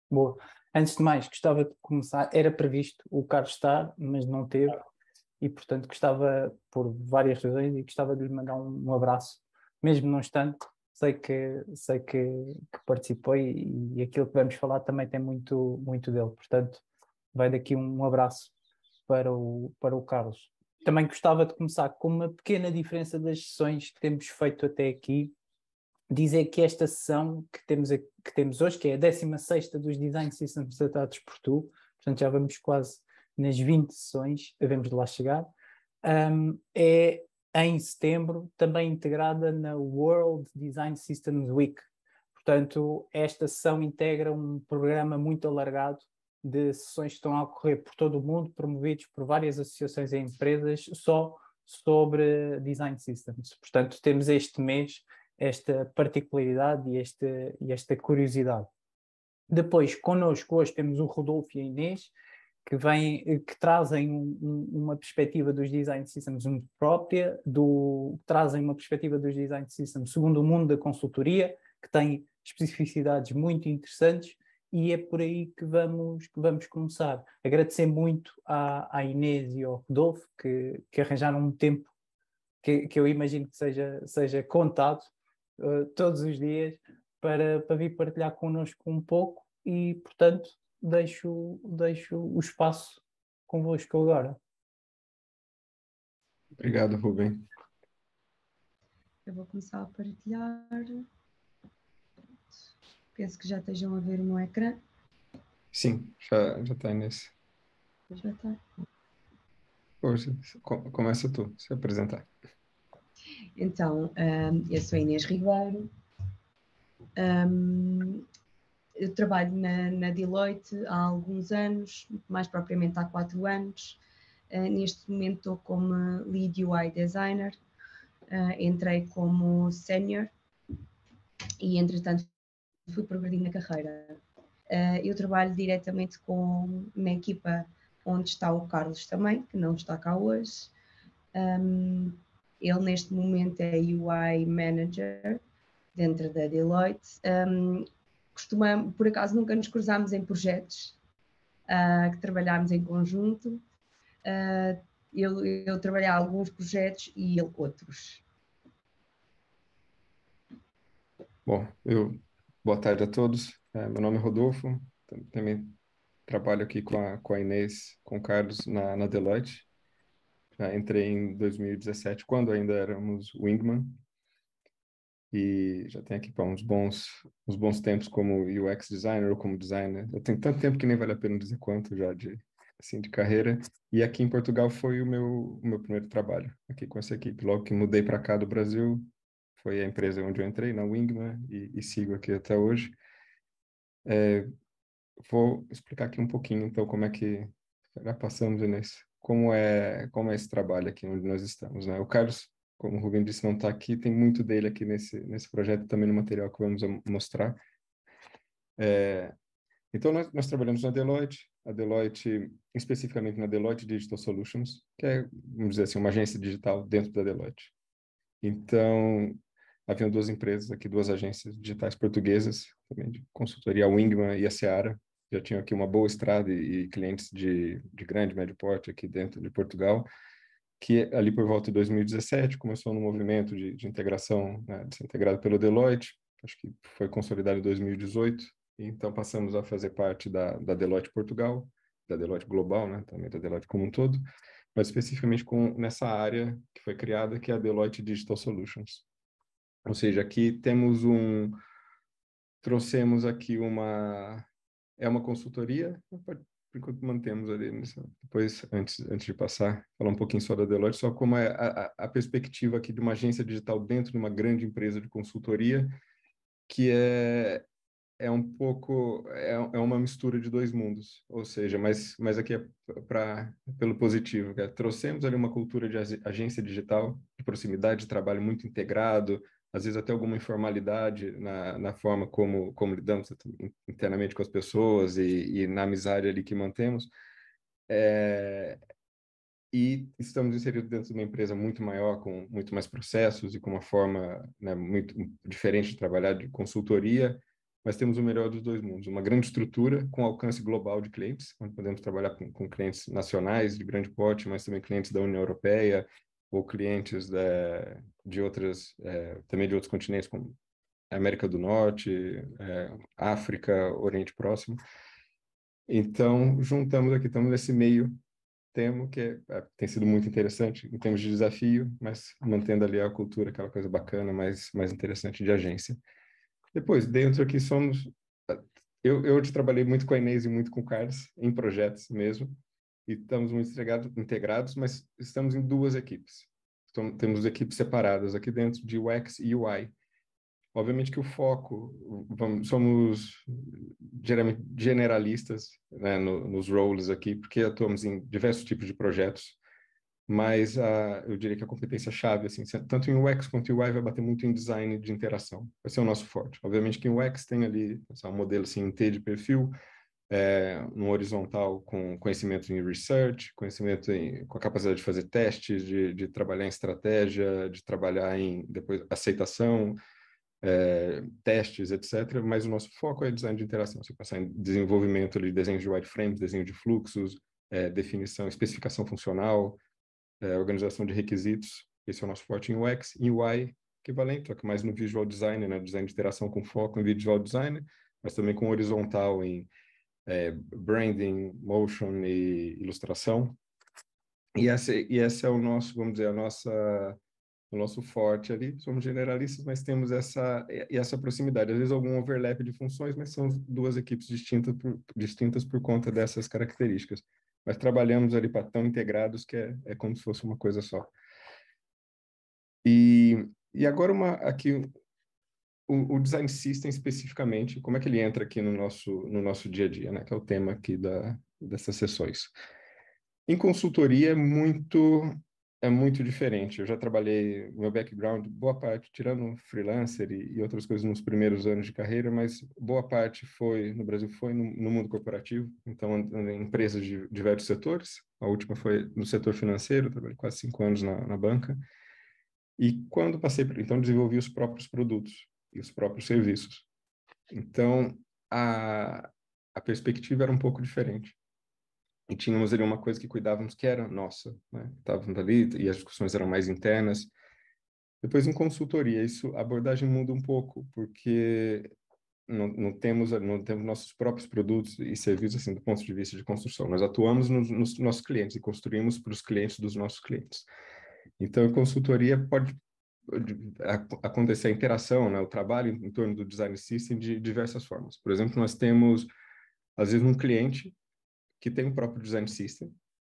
Boa. Antes de mais, gostava de começar, era previsto o Carlos estar, mas não teve, e portanto gostava, por várias razões, e gostava de lhe mandar um abraço, mesmo não estando, sei que participou e aquilo que vamos falar também tem muito, muito dele, portanto vai daqui um abraço para o Carlos. Também gostava de começar com uma pequena diferença das sessões que temos feito até aqui, dizer que esta sessão que temos hoje, que é a 16ª dos Design Systems tratados por tu, portanto já vamos quase nas 20 sessões, devemos de lá chegar, é em setembro, também integrada na World Design Systems Week. Portanto, esta sessão integra um programa muito alargado de sessões que estão a ocorrer por todo o mundo, promovidos por várias associações e empresas, só sobre Design Systems. Portanto, temos este mês esta particularidade e esta curiosidade. Depois, connosco hoje temos o Rodolfo e a Inês, que trazem uma perspectiva dos Design Systems muito própria, trazem uma perspectiva dos Design Systems segundo o mundo da consultoria, que tem especificidades muito interessantes, e é por aí que vamos começar. Agradecer muito à Inês e ao Rodolfo, que arranjaram um tempo que eu imagino que seja contado todos os dias para vir partilhar connosco um pouco e, portanto, deixo o espaço convosco agora. Obrigado, Rubem. Eu vou começar a partilhar. Penso que já estejam a ver no ecrã. Sim, já está nesse. Já está. Hoje, começa tu, se apresentar. Então, eu sou a Inês Ribeiro. Eu trabalho na Deloitte há alguns anos, mais propriamente há 4 anos. Neste momento estou como Lead UI Designer. Entrei como Senior e, entretanto, fui progredindo na carreira. Eu trabalho diretamente com uma equipa onde está o Carlos também, que não está cá hoje. Ele, neste momento, é UI Manager dentro da Deloitte. Por acaso, nunca nos cruzámos em projetos que trabalhámos em conjunto. Eu trabalhei alguns projetos e ele outros. Bom, boa tarde a todos. Meu nome é Rodolfo, também trabalho aqui com a Inês, com o Carlos na Deloitte. Já entrei em 2017, quando ainda éramos Wingman, e já tenho aqui para uns bons tempos como UX designer ou como designer. Eu tenho tanto tempo que nem vale a pena dizer quanto já de carreira. E aqui em Portugal foi o meu primeiro trabalho, aqui com essa equipe. Logo que mudei para cá do Brasil, foi a empresa onde eu entrei, na Wingman, e sigo aqui até hoje. Vou explicar aqui um pouquinho, então, como é que já passamos nesse, como é esse trabalho aqui onde nós estamos, né? O Carlos, como o Rubem disse, não está aqui, tem muito dele aqui nesse projeto, também no material que vamos mostrar. Então, nós trabalhamos na Deloitte, a Deloitte, especificamente na Deloitte Digital Solutions, que é, vamos dizer assim, uma agência digital dentro da Deloitte. Então, haviam 2 empresas aqui, 2 agências digitais portuguesas, também de consultoria, a Wingman e a Seara. Já tinham aqui uma boa estrada e clientes de grande, médio porte aqui dentro de Portugal, que ali por volta de 2017 começou no movimento de integração, né, de ser integrado pelo Deloitte, acho que foi consolidado em 2018, então passamos a fazer parte da Deloitte Portugal, da Deloitte Global, né, também da Deloitte como um todo, mas especificamente nessa área que foi criada, que é a Deloitte Digital Solutions. Ou seja, aqui trouxemos aqui uma consultoria, por enquanto mantemos ali, depois, antes de passar, falar um pouquinho só da Deloitte, só como é a perspectiva aqui de uma agência digital dentro de uma grande empresa de consultoria, que é um pouco, é uma mistura de 2 mundos, ou seja, mas aqui é pelo positivo, trouxemos ali uma cultura de agência digital, de proximidade de trabalho muito integrado, às vezes até alguma informalidade na forma como lidamos internamente com as pessoas e na amizade ali que mantemos, e estamos inseridos dentro de uma empresa muito maior, com muito mais processos e com uma forma, né, muito diferente de trabalhar, de consultoria, mas temos o melhor dos dois mundos. Uma grande estrutura com alcance global de clientes, onde podemos trabalhar com clientes nacionais de grande porte, mas também clientes da União Europeia ou clientes de outras, também de outros continentes, como América do Norte, África, Oriente Próximo. Então, juntamos aqui, estamos nesse meio termo que tem sido muito interessante em termos de desafio, mas mantendo ali a cultura, aquela coisa bacana, mais interessante de agência. Depois, dentro aqui somos... Eu trabalhei muito com a Inês e muito com o Carlos, em projetos mesmo, e estamos muito integrados, mas estamos em duas equipes. Então, temos equipes separadas aqui dentro de UX e UI. Obviamente que o foco, somos geralmente generalistas, né, nos roles aqui, porque atuamos em diversos tipos de projetos, mas eu diria que a competência-chave, assim, tanto em UX quanto em UI, vai bater muito em design de interação. Vai ser o nosso forte. Obviamente que em UX tem ali um modelo assim, em T de perfil, no horizontal com conhecimento em research, com a capacidade de fazer testes, de trabalhar em estratégia, de trabalhar em depois aceitação, testes, etc. Mas o nosso foco é design de interação. Você passar em desenvolvimento de desenho de wireframes, desenho de fluxos, definição, especificação funcional, organização de requisitos. Esse é o nosso forte em UX. Em UI, equivalente, só que mais no visual design, né? Design de interação com foco em visual design, mas também com horizontal em branding, motion e ilustração. E esse é o nosso, vamos dizer, o nosso forte ali. Somos generalistas, mas temos essa proximidade. Às vezes algum overlap de funções, mas são duas equipes distintas por conta dessas características. Mas trabalhamos ali para tão integrados que é como se fosse uma coisa só. E agora aqui o design system especificamente, como é que ele entra aqui no nosso dia a dia, né? Que é o tema aqui dessas sessões. Em consultoria é muito diferente. Eu já trabalhei, meu background, boa parte, tirando freelancer e outras coisas nos primeiros anos de carreira, mas boa parte no Brasil foi no mundo corporativo, então em empresas de diversos setores. A última foi no setor financeiro, trabalhei quase 5 anos na banca. E quando então desenvolvi os próprios produtos e os próprios serviços. Então, a perspectiva era um pouco diferente. E tínhamos ali uma coisa que cuidávamos que era nossa, né? Estávamos ali e as discussões eram mais internas. Depois, em consultoria, a abordagem muda um pouco, porque não temos nossos próprios produtos e serviços assim do ponto de vista de construção. Nós atuamos nos nossos clientes e construímos para os clientes dos nossos clientes. Então, a consultoria pode acontecer a interação, né, o trabalho em torno do design system de diversas formas. Por exemplo, nós temos, às vezes, um cliente que tem o próprio design system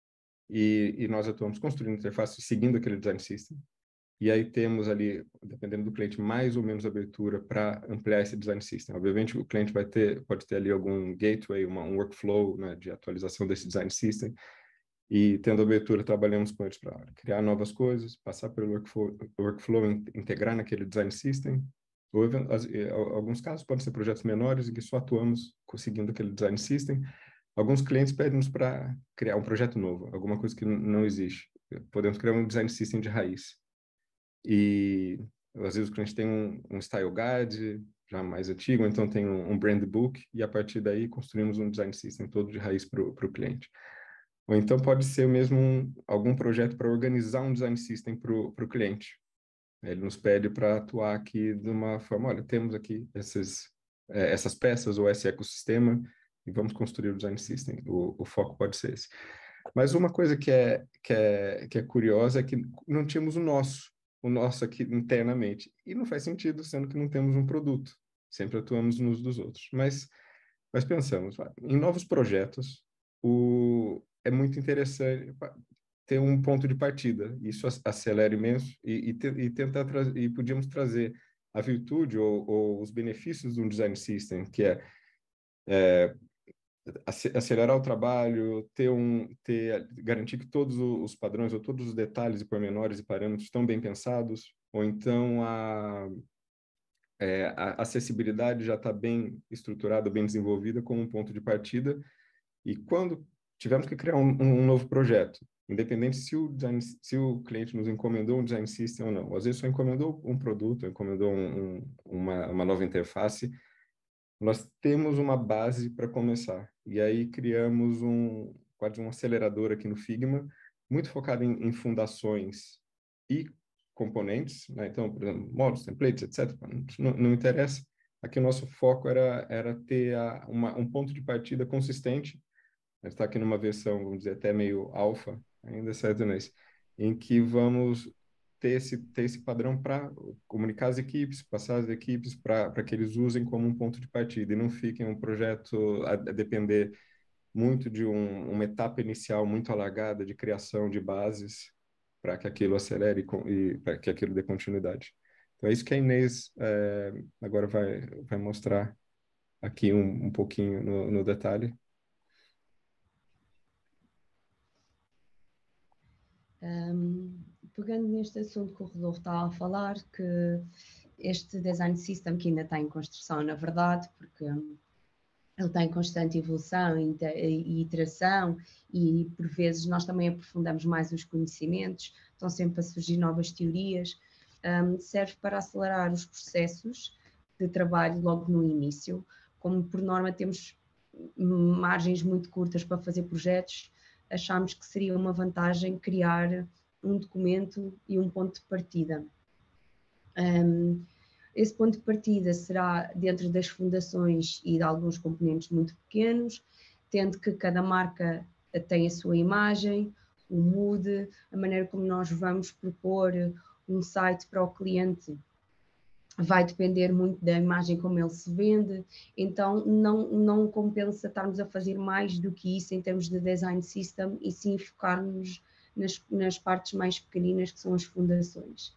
e nós atuamos construindo interface seguindo aquele design system. E aí temos ali, dependendo do cliente, mais ou menos abertura para ampliar esse design system. Obviamente, o cliente pode ter ali algum gateway, um workflow, né, de atualização desse design system. E tendo abertura, trabalhamos com eles para criar novas coisas, passar pelo workflow, integrar naquele design system. Ou, alguns casos podem ser projetos menores em que só atuamos seguindo aquele design system. Alguns clientes pedem-nos para criar um projeto novo, alguma coisa que não existe. Podemos criar um design system de raiz. E às vezes o cliente tem um style guide já mais antigo, então tem um brand book, e a partir daí construímos um design system todo de raiz para o cliente. Ou então pode ser mesmo algum projeto para organizar um design system para o cliente. Ele nos pede para atuar aqui de uma forma, olha, temos aqui essas peças ou esse ecossistema e vamos construir o design system. O foco pode ser esse. Mas uma coisa que é curiosa é que não tínhamos o nosso aqui internamente. E não faz sentido, sendo que não temos um produto. Sempre atuamos nos dos outros. Mas pensamos, em novos projetos, é muito interessante ter um ponto de partida. Isso acelera imenso e tentar e podíamos trazer a virtude ou os benefícios de um design system, que é acelerar o trabalho, garantir que todos os padrões ou todos os detalhes e pormenores e parâmetros estão bem pensados, ou então a acessibilidade já está bem estruturada, bem desenvolvida como um ponto de partida. E quando tivemos que criar um novo projeto, independente se o cliente nos encomendou um design system ou não, às vezes só encomendou um produto, encomendou uma nova interface, nós temos uma base para começar. E aí criamos quase um acelerador aqui no Figma, muito focado em fundações e componentes, né? Então, por exemplo, módulos, templates, etc. Não interessa. Aqui o nosso foco era ter um ponto de partida consistente. A gente está aqui numa versão, vamos dizer, até meio alfa, ainda certo nisso, em que vamos ter esse padrão para comunicar as equipes, passar as equipes para que eles usem como um ponto de partida e não fiquem um projeto a depender muito de uma etapa inicial muito alargada de criação de bases para que aquilo acelere e para que aquilo dê continuidade. Então é isso que a Inês agora vai mostrar aqui um pouquinho no detalhe. Pegando neste assunto que o Rodolfo estava a falar, que este design system que ainda está em construção, na verdade, porque ele está em constante evolução e iteração, e por vezes nós também aprofundamos mais os conhecimentos, estão sempre a surgir novas teorias, serve para acelerar os processos de trabalho logo no início. Como por norma temos margens muito curtas para fazer projetos, achámos que seria uma vantagem criar um documento e um ponto de partida. Esse ponto de partida será dentro das fundações e de alguns componentes muito pequenos, tendo que cada marca tem a sua imagem, o mood, a maneira como nós vamos propor um site para o cliente vai depender muito da imagem como ele se vende, então não compensa estarmos a fazer mais do que isso em termos de design system e sim focarmos nas partes mais pequeninas que são as fundações.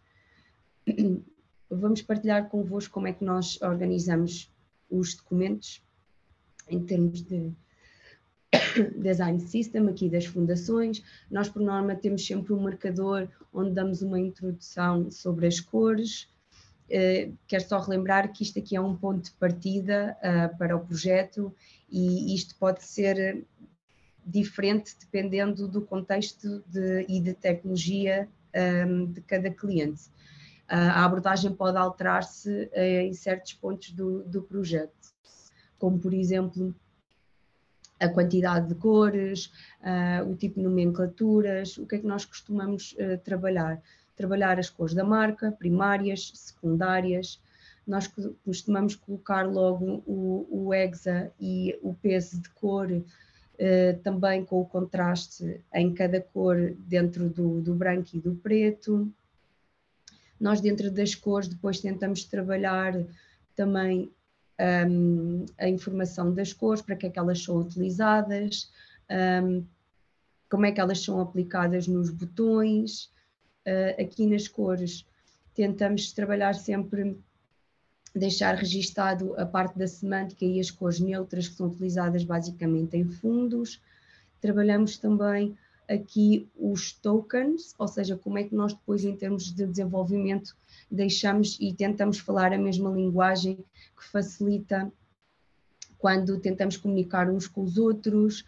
Vamos partilhar convosco como é que nós organizamos os documentos em termos de design system aqui das fundações. Nós por norma temos sempre um marcador onde damos uma introdução sobre as cores. Quero só relembrar que isto aqui é um ponto de partida para o projeto e isto pode ser diferente dependendo do contexto e de tecnologia de cada cliente. A abordagem pode alterar-se em certos pontos do projeto, como por exemplo a quantidade de cores, o tipo de nomenclaturas, o que é que nós costumamos trabalhar? Trabalhar as cores da marca, primárias, secundárias. Nós costumamos colocar logo o hexa e o peso de cor, também com o contraste em cada cor dentro do branco e do preto. Nós dentro das cores depois tentamos trabalhar também a informação das cores, para que é que elas são utilizadas, como é que elas são aplicadas nos botões. Aqui nas cores tentamos trabalhar sempre, deixar registado a parte da semântica e as cores neutras que são utilizadas basicamente em fundos. Trabalhamos também aqui os tokens, ou seja, como é que nós depois em termos de desenvolvimento deixamos e tentamos falar a mesma linguagem que facilita quando tentamos comunicar uns com os outros,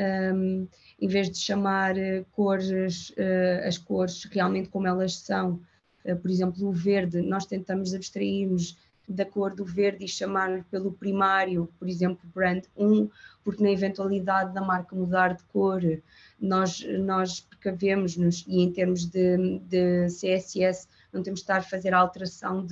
em vez de chamar cores, as cores realmente como elas são, por exemplo, o verde, nós tentamos abstrair-nos da cor do verde e chamar pelo primário, por exemplo, brand 1, porque na eventualidade da marca mudar de cor, nós precavemos-nos e em termos de CSS não temos de estar a fazer alteração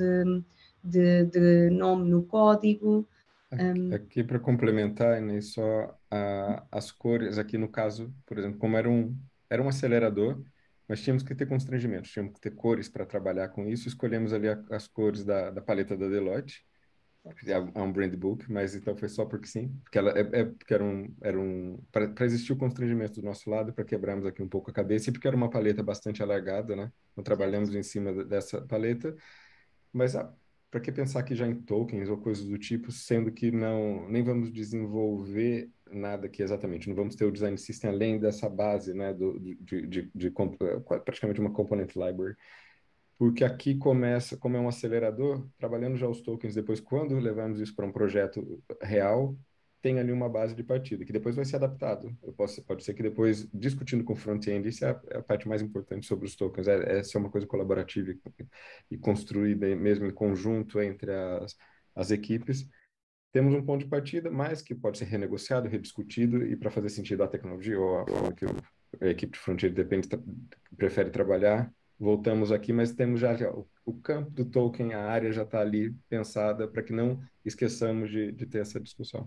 de nome no código. Aqui para complementar, né, só as cores, aqui no caso, por exemplo, como era um acelerador, nós tínhamos que ter constrangimentos, tínhamos que ter cores para trabalhar com isso, escolhemos ali as cores da paleta da Deloitte, é um brand book, mas então foi só porque sim, porque porque para existir o constrangimento do nosso lado, para quebrarmos aqui um pouco a cabeça, e porque era uma paleta bastante alargada, né? Então trabalhamos em cima dessa paleta, mas para que pensar aqui já em tokens ou coisas do tipo, sendo que nem vamos desenvolver nada aqui exatamente, não vamos ter o design system além dessa base, né, praticamente uma component library. Porque aqui começa, como é um acelerador, trabalhando já os tokens, depois quando levamos isso para um projeto real, tem ali uma base de partida, que depois vai ser adaptado. Pode ser que depois, discutindo com o front-end, isso é a parte mais importante sobre os tokens, é ser uma coisa colaborativa e construída mesmo em conjunto entre as equipes, temos um ponto de partida, mas que pode ser renegociado, rediscutido, e para fazer sentido a tecnologia ou a forma que a equipe de Frontier prefere trabalhar, voltamos aqui, mas temos já o campo do token, a área já está ali pensada para que não esqueçamos de ter essa discussão.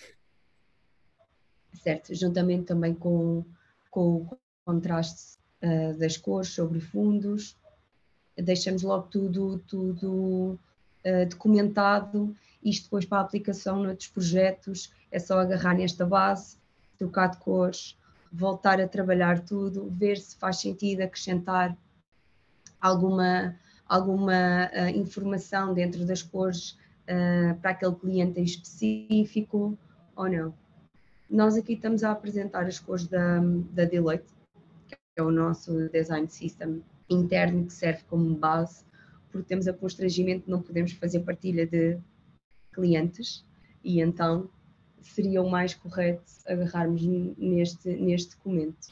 Certo, juntamente também com o contraste das cores sobre fundos, deixamos logo tudo documentado. Isto depois para a aplicação noutros projetos é só agarrar nesta base, trocar de cores, voltar a trabalhar tudo, ver se faz sentido acrescentar alguma informação dentro das cores para aquele cliente em específico ou não. Nós aqui estamos a apresentar as cores da Deloitte, que é o nosso design system interno que serve como base, porque temos a constrangimento de não podemos fazer partilha de clientes e então seria o mais correto agarrarmos neste documento.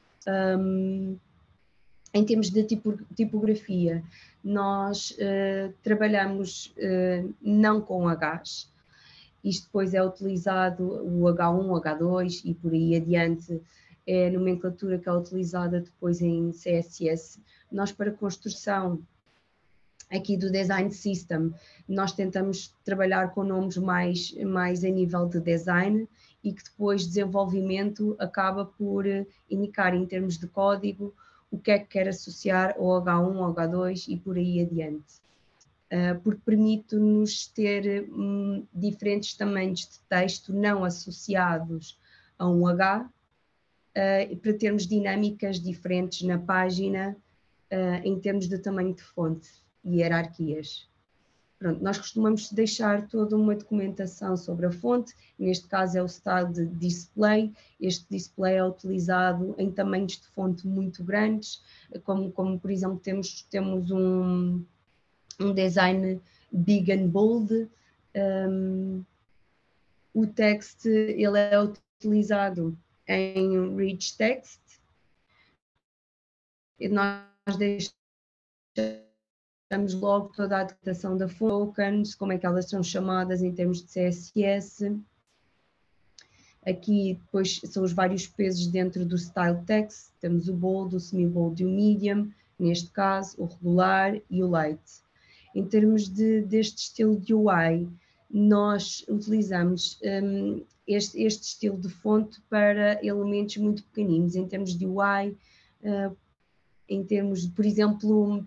Em termos de tipografia, nós trabalhamos não com Hs. Isto depois é utilizado o H1, o H2 e por aí adiante, é a nomenclatura que é utilizada depois em CSS. Nós, para construção aqui do Design System, nós tentamos trabalhar com nomes mais a nível de design e que depois desenvolvimento acaba por indicar em termos de código o que é que quer associar ao H1, ao H2 e por aí adiante. Porque permite-nos ter diferentes tamanhos de texto não associados a um H, para termos dinâmicas diferentes na página em termos de tamanho de fonte e hierarquias. Pronto, nós costumamos deixar toda uma documentação sobre a fonte, neste caso é o style de display. Este display é utilizado em tamanhos de fonte muito grandes, como por exemplo temos um design big and bold. O text ele é utilizado em rich text. E nós deixamos logo toda a adaptação da tokens, como é que elas são chamadas em termos de CSS. Aqui depois são os vários pesos dentro do style text. Temos o bold, o semi-bold e o medium, neste caso o regular e o light. Em termos deste estilo de UI, nós utilizamos este estilo de fonte para elementos muito pequeninos. Em termos de UI, em termos de, por exemplo,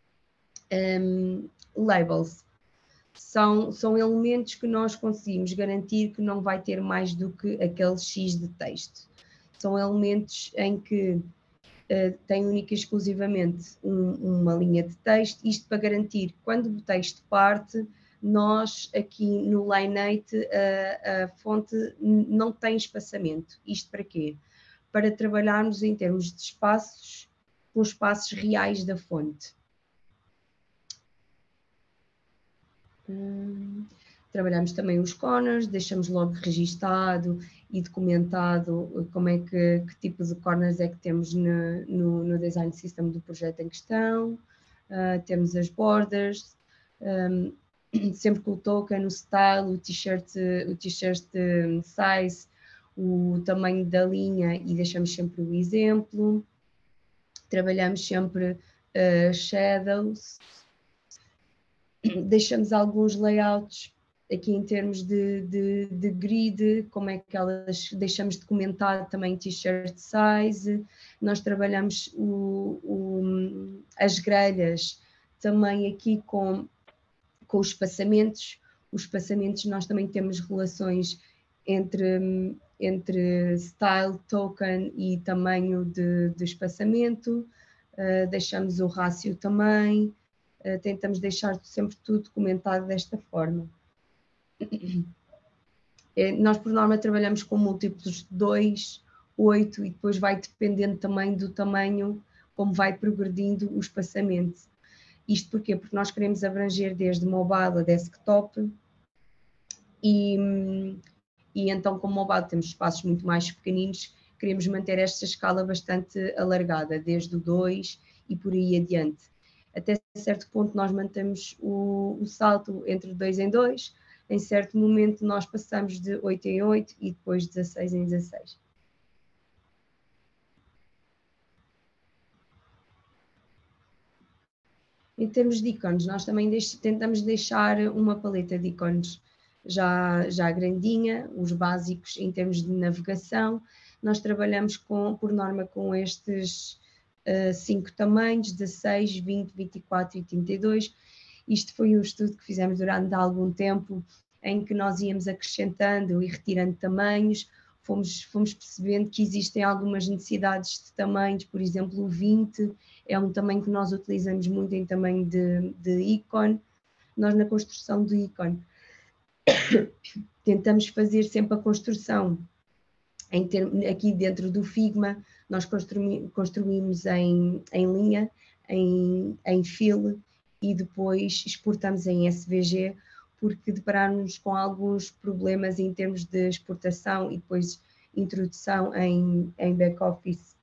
labels, são elementos que nós conseguimos garantir que não vai ter mais do que aquele X de texto. São elementos em que tem única e exclusivamente uma linha de texto, isto para garantir que quando o texto parte, nós aqui no Line8 a fonte não tem espaçamento. Isto para quê? Para trabalharmos em termos de espaços, com os espaços reais da fonte. Trabalhamos também os corners, deixamos logo registado e documentado como é que tipo de corners é que temos no design system do projeto em questão. Temos as borders, sempre com o token, o style, o t-shirt size, o tamanho da linha e deixamos sempre o exemplo. Trabalhamos sempre shadows. Deixamos alguns layouts aqui em termos de grid, como é que elas deixamos documentado também t-shirt size. Nós trabalhamos as grelhas também aqui com os espaçamentos. Os espaçamentos nós também temos relações entre style, token e tamanho de espaçamento. Deixamos o rácio também. Tentamos deixar sempre tudo documentado desta forma. Nós, por norma, trabalhamos com múltiplos de 2, 8 e depois vai dependendo também do tamanho, como vai progredindo o espaçamento. Isto porquê? Porque nós queremos abranger desde mobile a desktop e então, como mobile temos espaços muito mais pequeninos, queremos manter esta escala bastante alargada, desde o 2 e por aí adiante. Até certo ponto nós mantemos o salto entre 2 em 2, em certo momento nós passamos de 8 em 8 e depois 16 em 16. Em termos de ícones, nós também tentamos deixar uma paleta de ícones já grandinha, os básicos em termos de navegação. Nós trabalhamos por norma com estes 5 tamanhos, 16, 20, 24 e 32. Isto foi um estudo que fizemos durante algum tempo, em que nós íamos acrescentando e retirando tamanhos, fomos percebendo que existem algumas necessidades de tamanhos, por exemplo, o 20 é um tamanho que nós utilizamos muito em tamanho de ícone. Nós na construção do ícone tentamos fazer sempre a construção aqui dentro do Figma, nós construímos em linha, em fill e depois exportamos em SVG, porque deparámos com alguns problemas em termos de exportação e depois introdução em back-office,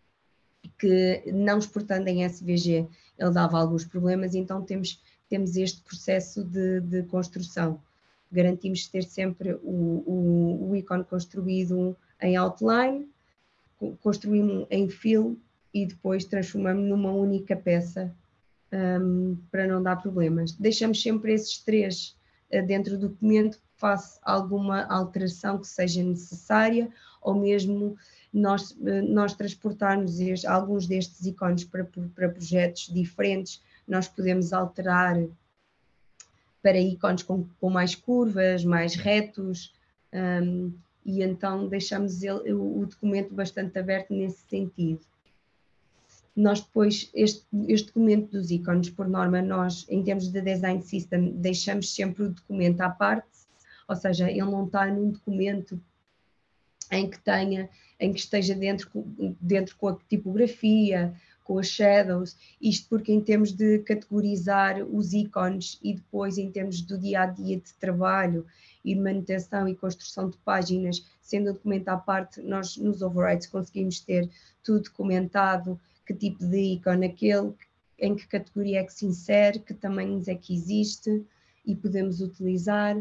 que não exportando em SVG ele dava alguns problemas, então temos este processo de construção. Garantimos ter sempre o ícone construído em outline, construímos em fill e depois transformamos numa única peça para não dar problemas. Deixamos sempre esses 3 dentro do documento, face alguma alteração que seja necessária, ou mesmo nós transportarmos alguns destes ícones para projetos diferentes, nós podemos alterar para ícones com mais curvas, mais retos, e então deixamos o documento bastante aberto nesse sentido. Nós depois, este documento dos ícones, por norma, nós, em termos de design system, deixamos sempre o documento à parte, ou seja, ele não está num documento em que esteja dentro com a tipografia, com as shadows, isto porque em termos de categorizar os ícones e depois em termos do dia-a-dia de trabalho e de manutenção e construção de páginas, sendo o documento à parte, nós nos overrides conseguimos ter tudo documentado, que tipo de ícone aquele, em que categoria é que se insere, que tamanhos é que existe e podemos utilizar.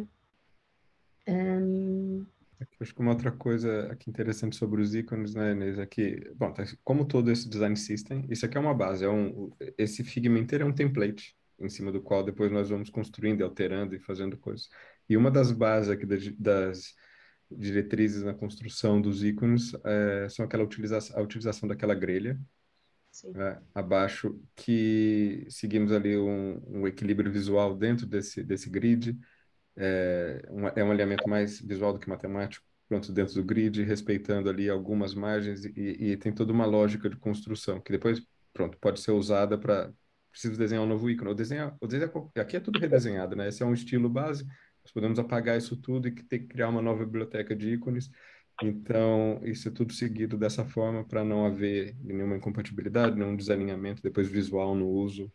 Acho que uma outra coisa aqui interessante sobre os ícones, né, Inês, é que, bom, como todo esse design system, isso aqui é uma base, esse Figma inteiro é um template, em cima do qual depois nós vamos construindo, alterando e fazendo coisas. E uma das bases aqui das diretrizes na construção dos ícones são a utilização daquela grelha, né, abaixo, que seguimos ali um equilíbrio visual dentro desse grid, é um alinhamento mais visual do que matemático, pronto, dentro do grid, respeitando ali algumas margens e tem toda uma lógica de construção, que depois, pronto, pode ser usada para... Preciso desenhar um novo ícone, aqui é tudo redesenhado, né? Esse é um estilo base, nós podemos apagar isso tudo e ter que criar uma nova biblioteca de ícones, então isso é tudo seguido dessa forma para não haver nenhuma incompatibilidade, nenhum desalinhamento depois visual no uso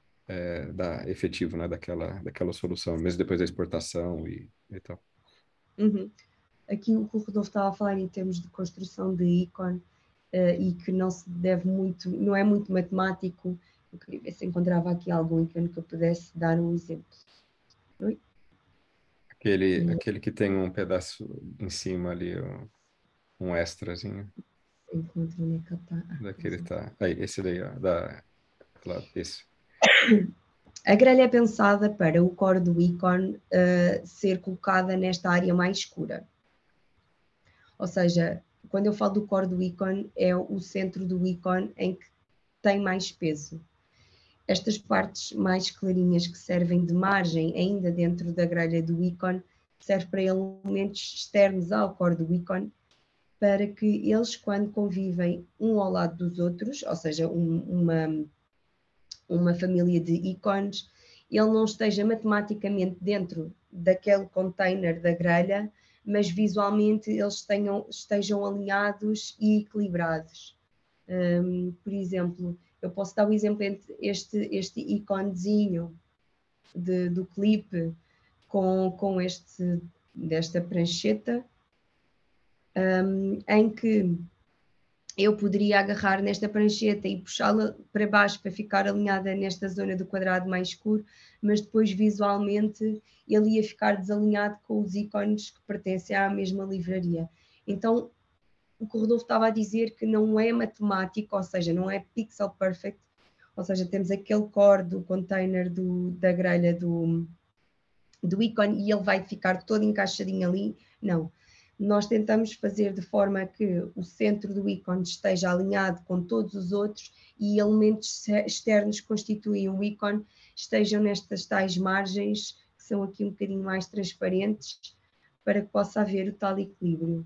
efetivo, né, daquela solução, mesmo depois da exportação e tal. Uhum. Aqui o que o Rodolfo estava a falar em termos de construção de ícone e que não se deve muito, não é muito matemático, eu queria ver se encontrava aqui algum ícone que eu pudesse dar um exemplo. Oi? Aquele que tem um pedaço em cima ali, um extrazinho. Encontro onde é que ele está. Daquele tá. Aí, esse daí, ó, esse. A grelha é pensada para o core do ícone ser colocada nesta área mais escura. Ou seja, quando eu falo do core do ícone, é o centro do ícone em que tem mais peso. Estas partes mais clarinhas que servem de margem ainda dentro da grelha do ícone, serve para elementos externos ao core do ícone, para que eles, quando convivem um ao lado dos outros, ou seja, uma família de ícones, ele não esteja matematicamente dentro daquele container da grelha, mas visualmente eles estejam alinhados e equilibrados. Por exemplo, eu posso dar o exemplo entre este iconezinho do clipe com desta prancheta, em que eu poderia agarrar nesta prancheta e puxá-la para baixo para ficar alinhada nesta zona do quadrado mais escuro, mas depois visualmente ele ia ficar desalinhado com os ícones que pertencem à mesma livraria. Então, o que o Rodolfo estava a dizer que não é matemático, ou seja, não é pixel perfect, ou seja, temos aquele core do container da grelha do ícone e ele vai ficar todo encaixadinho ali. Não. Nós tentamos fazer de forma que o centro do ícone esteja alinhado com todos os outros e elementos externos que constituem o ícone estejam nestas tais margens, que são aqui um bocadinho mais transparentes, para que possa haver o tal equilíbrio.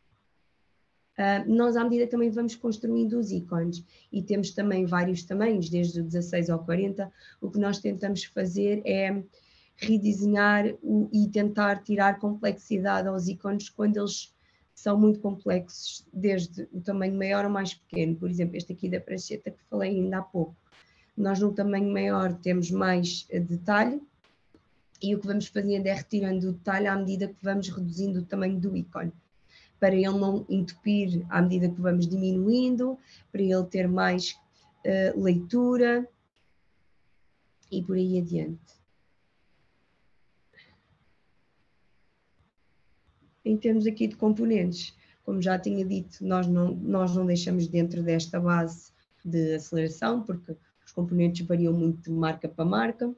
Nós, à medida, também vamos construindo os ícones e temos também vários tamanhos, desde o 16 ao 40. O que nós tentamos fazer é redesenhar e tentar tirar complexidade aos ícones quando eles são muito complexos, desde o tamanho maior ao mais pequeno. Por exemplo, este aqui da prancheta que falei ainda há pouco. Nós no tamanho maior temos mais detalhe e o que vamos fazendo é retirando o detalhe à medida que vamos reduzindo o tamanho do ícone, para ele não entupir à medida que vamos diminuindo, para ele ter mais leitura e por aí adiante. Em termos aqui de componentes, como já tinha dito, nós não deixamos dentro desta base de aceleração, porque os componentes variam muito de marca para marca.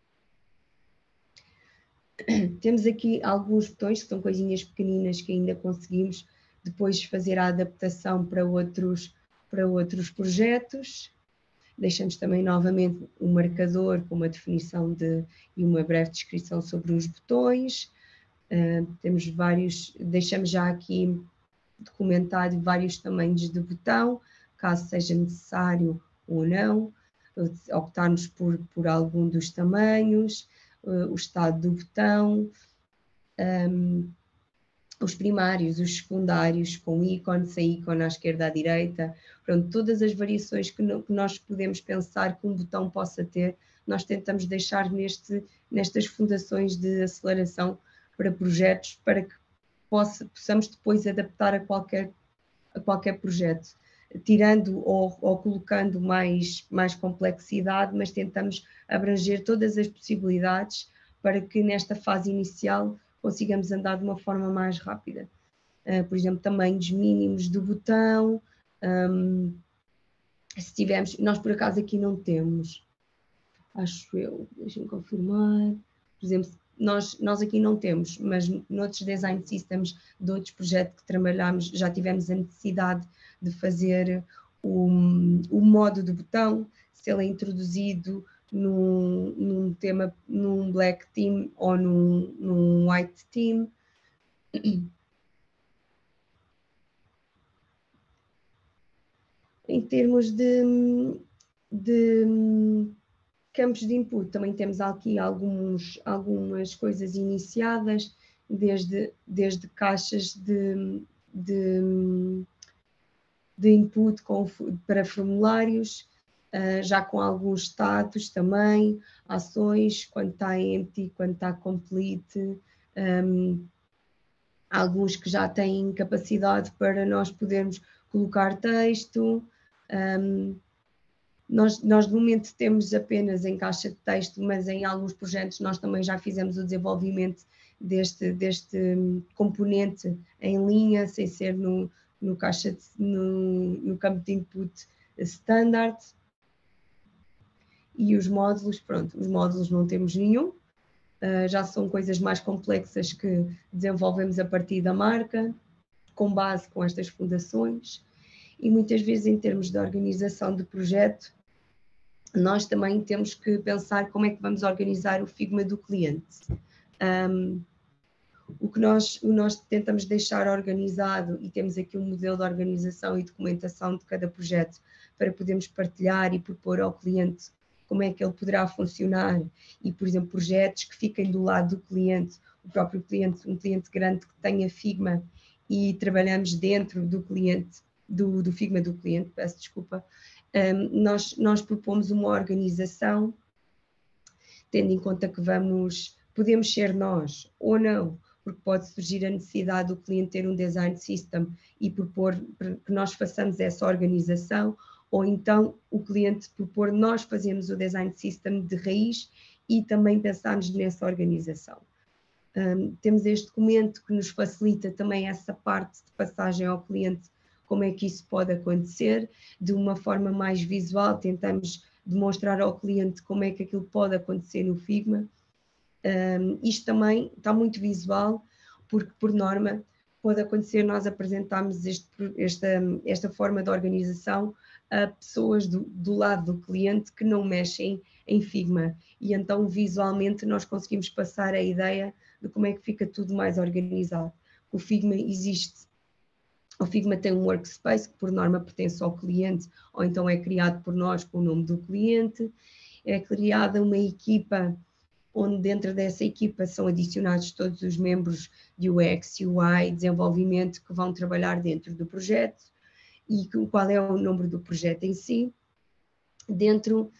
Temos aqui alguns botões, que são coisinhas pequeninas que ainda conseguimos depois fazer a adaptação para outros projetos. Deixamos também novamente um marcador com uma definição e uma breve descrição sobre os botões. Temos vários, deixamos já aqui documentado vários tamanhos de botão, caso seja necessário ou não, optarmos por algum dos tamanhos, o estado do botão, os primários, os secundários, com ícone, sem ícone à esquerda, à direita, pronto, todas as variações que nós podemos pensar que um botão possa ter, nós tentamos deixar nestas fundações de aceleração para projetos, para que possamos depois adaptar a qualquer projeto, tirando ou colocando mais complexidade, mas tentamos abranger todas as possibilidades para que nesta fase inicial consigamos andar de uma forma mais rápida. Por exemplo, tamanhos mínimos do botão, se tivermos, nós por acaso aqui não temos, acho eu, deixem-me confirmar, por exemplo, nós aqui não temos, mas noutros design systems de outros projetos que trabalhamos, já tivemos a necessidade de fazer o modo do botão, se ele é introduzido num tema, num black theme ou num white theme. Em termos de campos de input, também temos aqui algumas coisas iniciadas, desde caixas de input para formulários, já com alguns status também, ações, quando está empty, quando está complete, alguns que já têm capacidade para nós podermos colocar texto. Nós de momento temos apenas em caixa de texto, mas em alguns projetos nós também já fizemos o desenvolvimento deste componente em linha, sem ser no campo de input standard. E os módulos, pronto, os módulos não temos nenhum, já são coisas mais complexas que desenvolvemos a partir da marca, com base com estas fundações, e muitas vezes em termos de organização de projeto, nós também temos que pensar como é que vamos organizar o Figma do cliente. O que nós tentamos deixar organizado, e temos aqui um modelo de organização e documentação de cada projeto para podermos partilhar e propor ao cliente como é que ele poderá funcionar, e, por exemplo, projetos que fiquem do lado do cliente, o próprio cliente, um cliente grande que tenha Figma, e trabalhamos dentro do cliente, do Figma do cliente, peço desculpa. Nós propomos uma organização, tendo em conta que podemos ser nós ou não, porque pode surgir a necessidade do cliente ter um design system e propor que nós façamos essa organização, ou então o cliente propor nós fazemos o design system de raiz e também pensarmos nessa organização. Temos este documento que nos facilita também essa parte de passagem ao cliente, como é que isso pode acontecer, de uma forma mais visual, tentamos demonstrar ao cliente como é que aquilo pode acontecer no Figma. Isto também está muito visual, porque por norma pode acontecer nós apresentarmos esta forma de organização a pessoas do lado do cliente que não mexem em Figma, e então visualmente nós conseguimos passar a ideia de como é que fica tudo mais organizado. O Figma existe, o Figma tem um workspace que por norma pertence ao cliente, ou então é criado por nós com o nome do cliente, é criada uma equipa onde dentro dessa equipa são adicionados todos os membros de UX, UI, desenvolvimento que vão trabalhar dentro do projeto e qual é o número do projeto em si. Dentro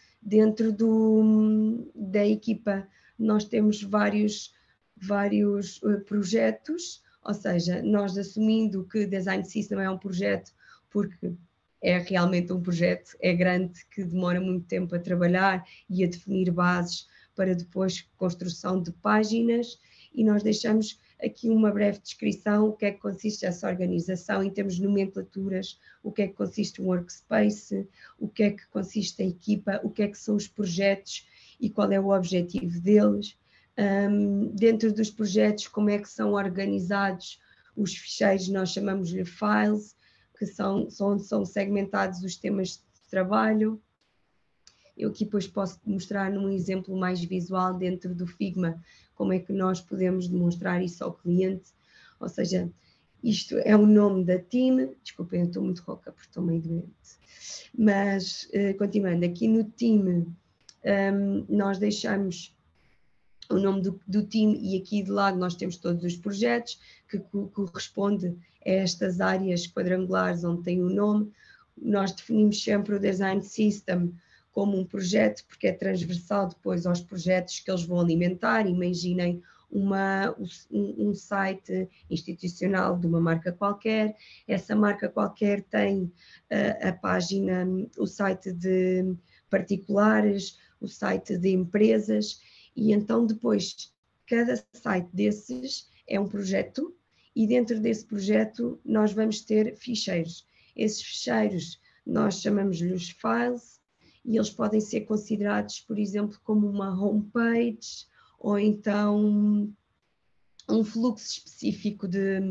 da equipa nós temos vários projetos, ou seja, nós assumindo que Design System é um projeto porque é realmente um projeto, é grande, que demora muito tempo a trabalhar e a definir bases para depois construção de páginas, e nós deixamos aqui uma breve descrição, o que é que consiste essa organização em termos de nomenclaturas, o que é que consiste um workspace, o que é que consiste a equipa, o que é que são os projetos e qual é o objetivo deles. Dentro dos projetos, como é que são organizados os ficheiros, nós chamamos-lhe files, que são segmentados os temas de trabalho. Eu aqui depois posso mostrar num exemplo mais visual dentro do Figma, como é que nós podemos demonstrar isso ao cliente. Ou seja, isto é o nome da team, desculpem, eu estou muito rouca porque estou meio doente. Mas, continuando, aqui no team, nós deixamos o nome do time e aqui de lado nós temos todos os projetos que correspondem a estas áreas quadrangulares onde tem o nome. Nós definimos sempre o Design System como um projeto, porque é transversal depois aos projetos que eles vão alimentar. Imaginem um site institucional de uma marca qualquer, essa marca qualquer tem a página, o site de particulares, o site de empresas, e então depois cada site desses é um projeto, e dentro desse projeto nós vamos ter ficheiros. Esses ficheiros nós chamamos-lhes files, e eles podem ser considerados, por exemplo, como uma homepage, ou então um fluxo específico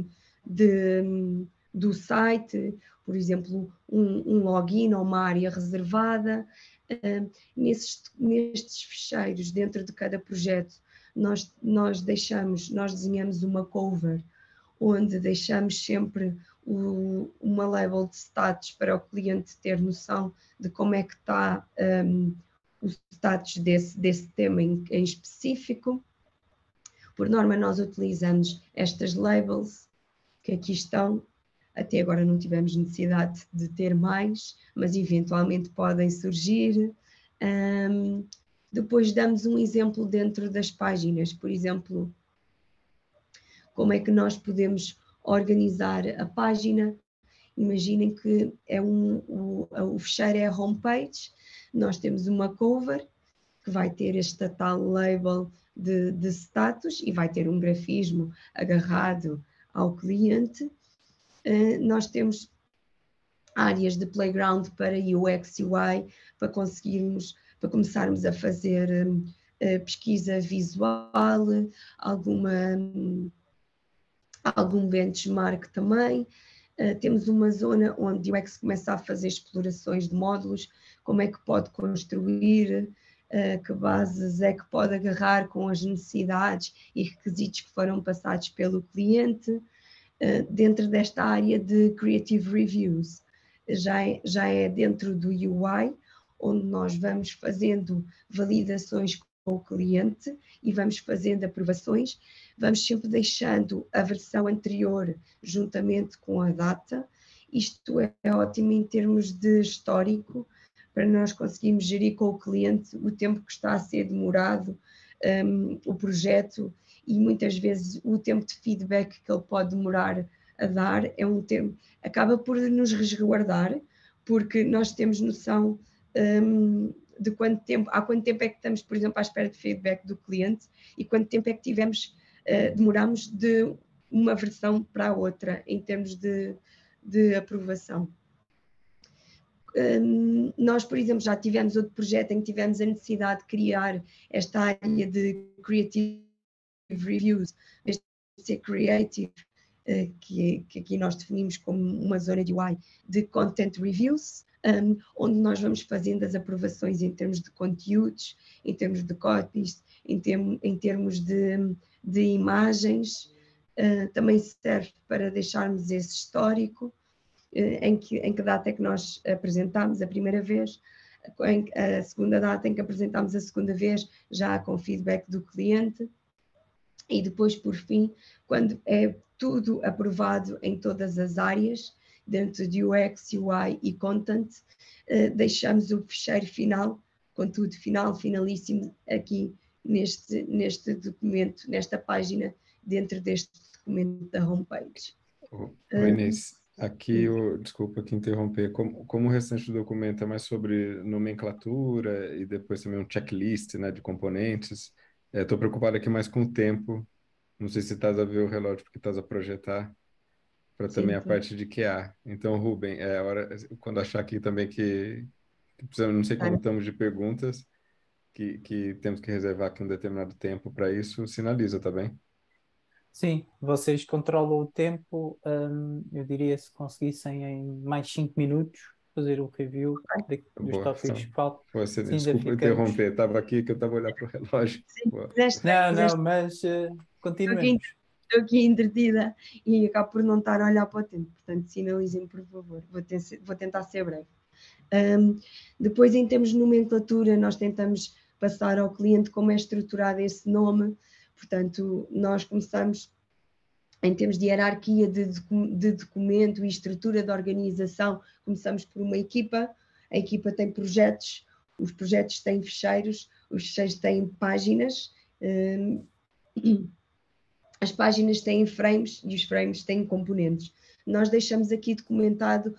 do site, por exemplo, um login ou uma área reservada. Nestes ficheiros, dentro de cada projeto, nós desenhamos uma cover, onde deixamos sempre uma label de status para o cliente ter noção de como é que está o status desse tema em específico. Por norma, nós utilizamos estas labels que aqui estão. Até agora não tivemos necessidade de ter mais, mas eventualmente podem surgir. Depois damos um exemplo dentro das páginas, por exemplo, como é que nós podemos organizar a página. Imaginem que o ficheiro é a homepage, nós temos uma cover que vai ter esta tal label de status e vai ter um grafismo agarrado ao cliente. Nós temos áreas de playground para UX UI, para começarmos a fazer pesquisa visual, algum benchmark também. Temos uma zona onde o UX começa a fazer explorações de módulos, como é que pode construir, que bases é que pode agarrar com as necessidades e requisitos que foram passados pelo cliente. Dentro desta área de Creative Reviews, já é dentro do UI, onde nós vamos fazendo validações com o cliente e vamos fazendo aprovações, vamos sempre deixando a versão anterior juntamente com a data. Isto é ótimo em termos de histórico, para nós conseguirmos gerir com o cliente o tempo que está a ser demorado o projeto e muitas vezes o tempo de feedback que ele pode demorar a dar é um tempo, acaba por nos resguardar, porque nós temos noção de há quanto tempo é que estamos, por exemplo, à espera de feedback do cliente e quanto tempo é que demoramos de uma versão para a outra em termos de aprovação. Nós, por exemplo, já tivemos outro projeto em que tivemos a necessidade de criar esta área de Creative Reviews, de ser Creative, que aqui nós definimos como uma zona de UI de Content Reviews, onde nós vamos fazendo as aprovações em termos de conteúdos, em termos de copies, em termos de imagens. Também serve para deixarmos esse histórico, em que data é que nós apresentámos a primeira vez, a segunda data em que apresentámos a segunda vez, já com feedback do cliente, e depois, por fim, quando é tudo aprovado em todas as áreas, dentro de UX, UI e Content, deixamos o fecheiro final, contudo finalíssimo, aqui neste documento, nesta página, dentro deste documento da homepage. Inês, aqui, desculpa te interromper, como o restante do documento é mais sobre nomenclatura e depois também um checklist, né, de componentes, estou preocupado aqui mais com o tempo, não sei se estás a ver o relógio porque estás a projetar, para também a parte de QA. Então, Ruben, é a hora, quando achar aqui também que precisamos, não sei quanto estamos de perguntas, que temos que reservar aqui um determinado tempo para isso, sinaliza, tá bem? Sim, vocês controlam o tempo, eu diria se conseguissem em mais 5 minutos fazer o review dos Boa, tópicos que faltam. você, Sim, ainda desculpa ficamos. interromper, estava aqui que eu estava olhando para o relógio. Não, mas continuemos. Estou aqui entretida e acabo por não estar a olhar para o tempo, portanto sinalizem por favor, vou tentar ser breve. Depois, em termos de nomenclatura, nós tentamos passar ao cliente como é estruturado esse nome, portanto nós começamos em termos de hierarquia de documento e estrutura de organização, começamos por uma equipa, a equipa tem projetos, os projetos têm ficheiros, os ficheiros têm páginas, as páginas têm frames e os frames têm componentes. Nós deixamos aqui documentado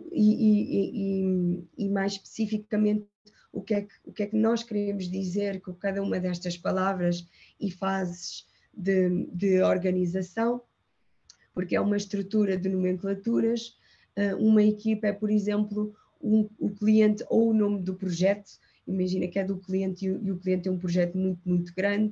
e mais especificamente o que é que nós queremos dizer com cada uma destas palavras e fases de organização, porque é uma estrutura de nomenclaturas. Uma equipa é, por exemplo, o cliente ou o nome do projeto. Imagina que é do cliente e o cliente é um projeto muito, muito grande.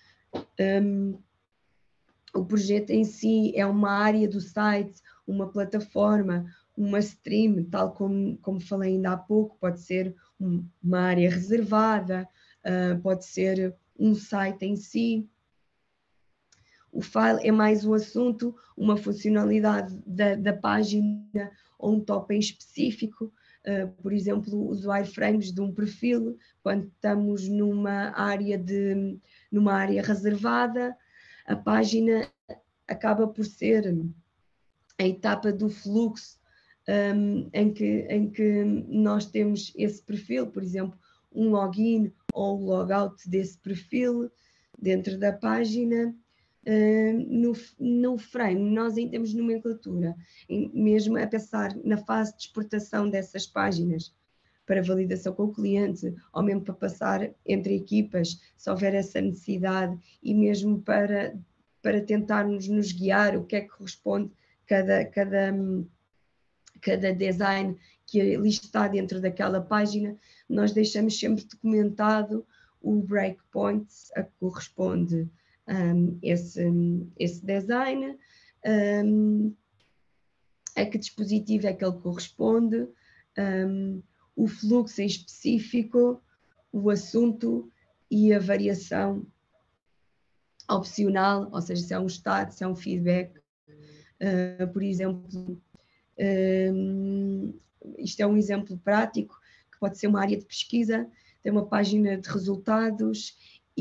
O projeto em si é uma área do site, uma plataforma, uma stream, tal como falei ainda há pouco, pode ser uma área reservada, pode ser um site em si. O file é mais um assunto, uma funcionalidade da página ou um tópico específico. Por exemplo, os wireframes de um perfil, quando estamos numa área reservada, a página acaba por ser a etapa do fluxo em que nós temos esse perfil, por exemplo, um login ou logout desse perfil dentro da página. No frame, nós em termos de nomenclatura, mesmo a pensar na fase de exportação dessas páginas para validação com o cliente, ou mesmo para passar entre equipas, se houver essa necessidade, e mesmo para tentarmos nos guiar o que é que corresponde cada design que ali está dentro daquela página, nós deixamos sempre documentado o breakpoint a que corresponde esse design, a que dispositivo é que ele corresponde, o fluxo em específico, o assunto e a variação opcional, ou seja, se é um estado, se é um feedback. Por exemplo, isto é um exemplo prático, que pode ser uma área de pesquisa, tem uma página de resultados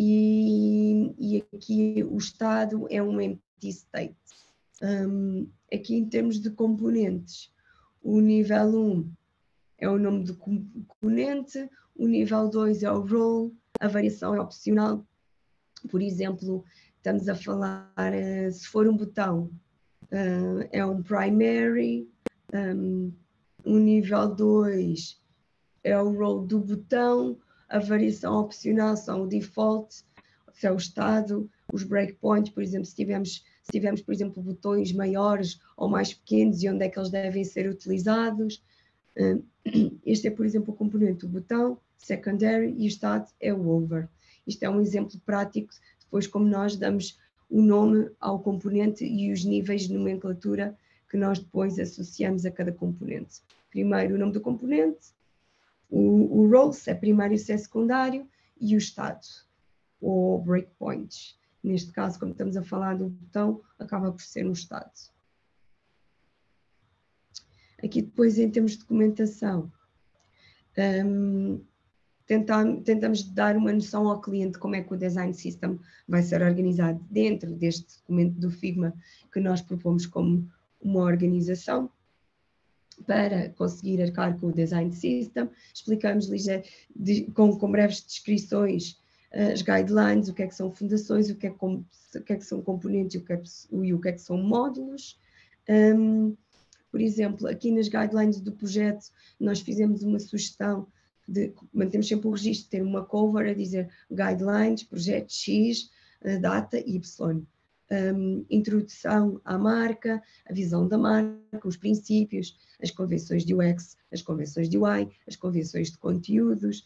e aqui o estado é um empty state. Aqui em termos de componentes, o nível 1 é o nome do componente, o nível 2 é o role, a variação é opcional. Por exemplo, estamos a falar, se for um botão, é um primary, um nível 2 é o role do botão, a variação opcional são o default, se é o estado, os breakpoints, por exemplo, se tivermos, por exemplo, botões maiores ou mais pequenos e onde é que eles devem ser utilizados. Este é, por exemplo, o componente do botão, secondary, e o estado é o over. Isto é um exemplo prático, depois como nós damos o nome ao componente e os níveis de nomenclatura que nós depois associamos a cada componente. Primeiro o nome do componente, o role, se é primário, se é secundário, e o estado, ou breakpoints. Neste caso, como estamos a falar do botão, acaba por ser um estado. Aqui depois, em termos de documentação, tentamos dar uma noção ao cliente de como é que o Design System vai ser organizado dentro deste documento do Figma que nós propomos como uma organização para conseguir arcar com o Design System. Explicamos com breves descrições as guidelines, o que é que são fundações, o que é que são componentes e o que é que são módulos. Por exemplo, aqui nas guidelines do projeto, nós fizemos uma sugestão mantemos sempre o registro de ter uma cover a dizer guidelines, projeto X, data Y. Introdução à marca, a visão da marca, os princípios, as convenções de UX, as convenções de UI, as convenções de conteúdos.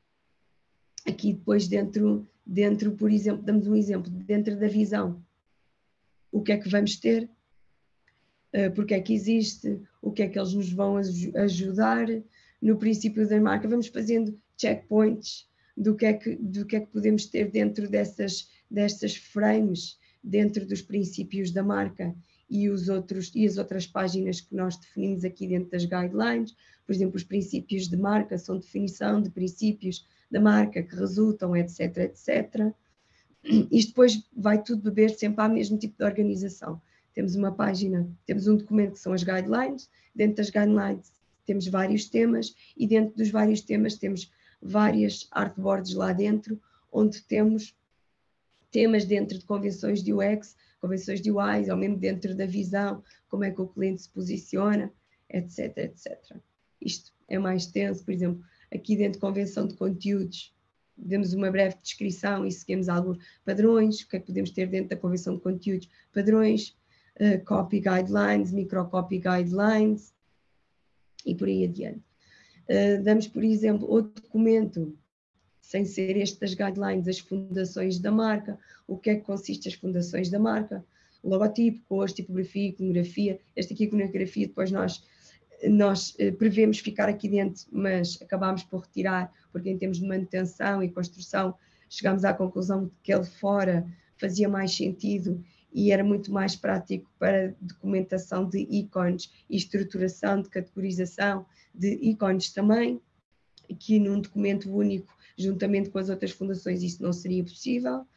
Aqui depois dentro, por exemplo, damos um exemplo, dentro da visão, o que é que vamos ter, porque é que existe, o que é que eles nos vão ajudar. No princípio da marca, vamos fazendo checkpoints do que é que podemos ter dentro destas frames, dentro dos princípios da marca e as outras páginas que nós definimos aqui dentro das guidelines. Por exemplo, os princípios de marca são definição de princípios da marca que resultam, etc, etc. Isto depois vai tudo beber sempre ao mesmo tipo de organização. Temos uma página, temos um documento que são as guidelines, dentro das guidelines temos vários temas e dentro dos vários temas temos várias artboards lá dentro, onde temos temas dentro de convenções de UX, convenções de UI, ou mesmo dentro da visão, como é que o cliente se posiciona, etc, etc. Isto é mais tenso, por exemplo, aqui dentro de convenção de conteúdos, demos uma breve descrição e seguimos alguns padrões, o que é que podemos ter dentro da convenção de conteúdos, padrões, copy guidelines, microcopy guidelines, e por aí adiante. Damos, por exemplo, outro documento, sem ser este das guidelines, as fundações da marca, o que é que consiste as fundações da marca, logotipo, cores, tipografia, iconografia. Esta aqui, iconografia, depois nós prevemos ficar aqui dentro, mas acabámos por retirar, porque em termos de manutenção e construção, chegámos à conclusão de que ele fora fazia mais sentido e era muito mais prático para documentação de ícones e estruturação de categorização de ícones também, que num documento único, juntamente com as outras fundações, isso não seria possível.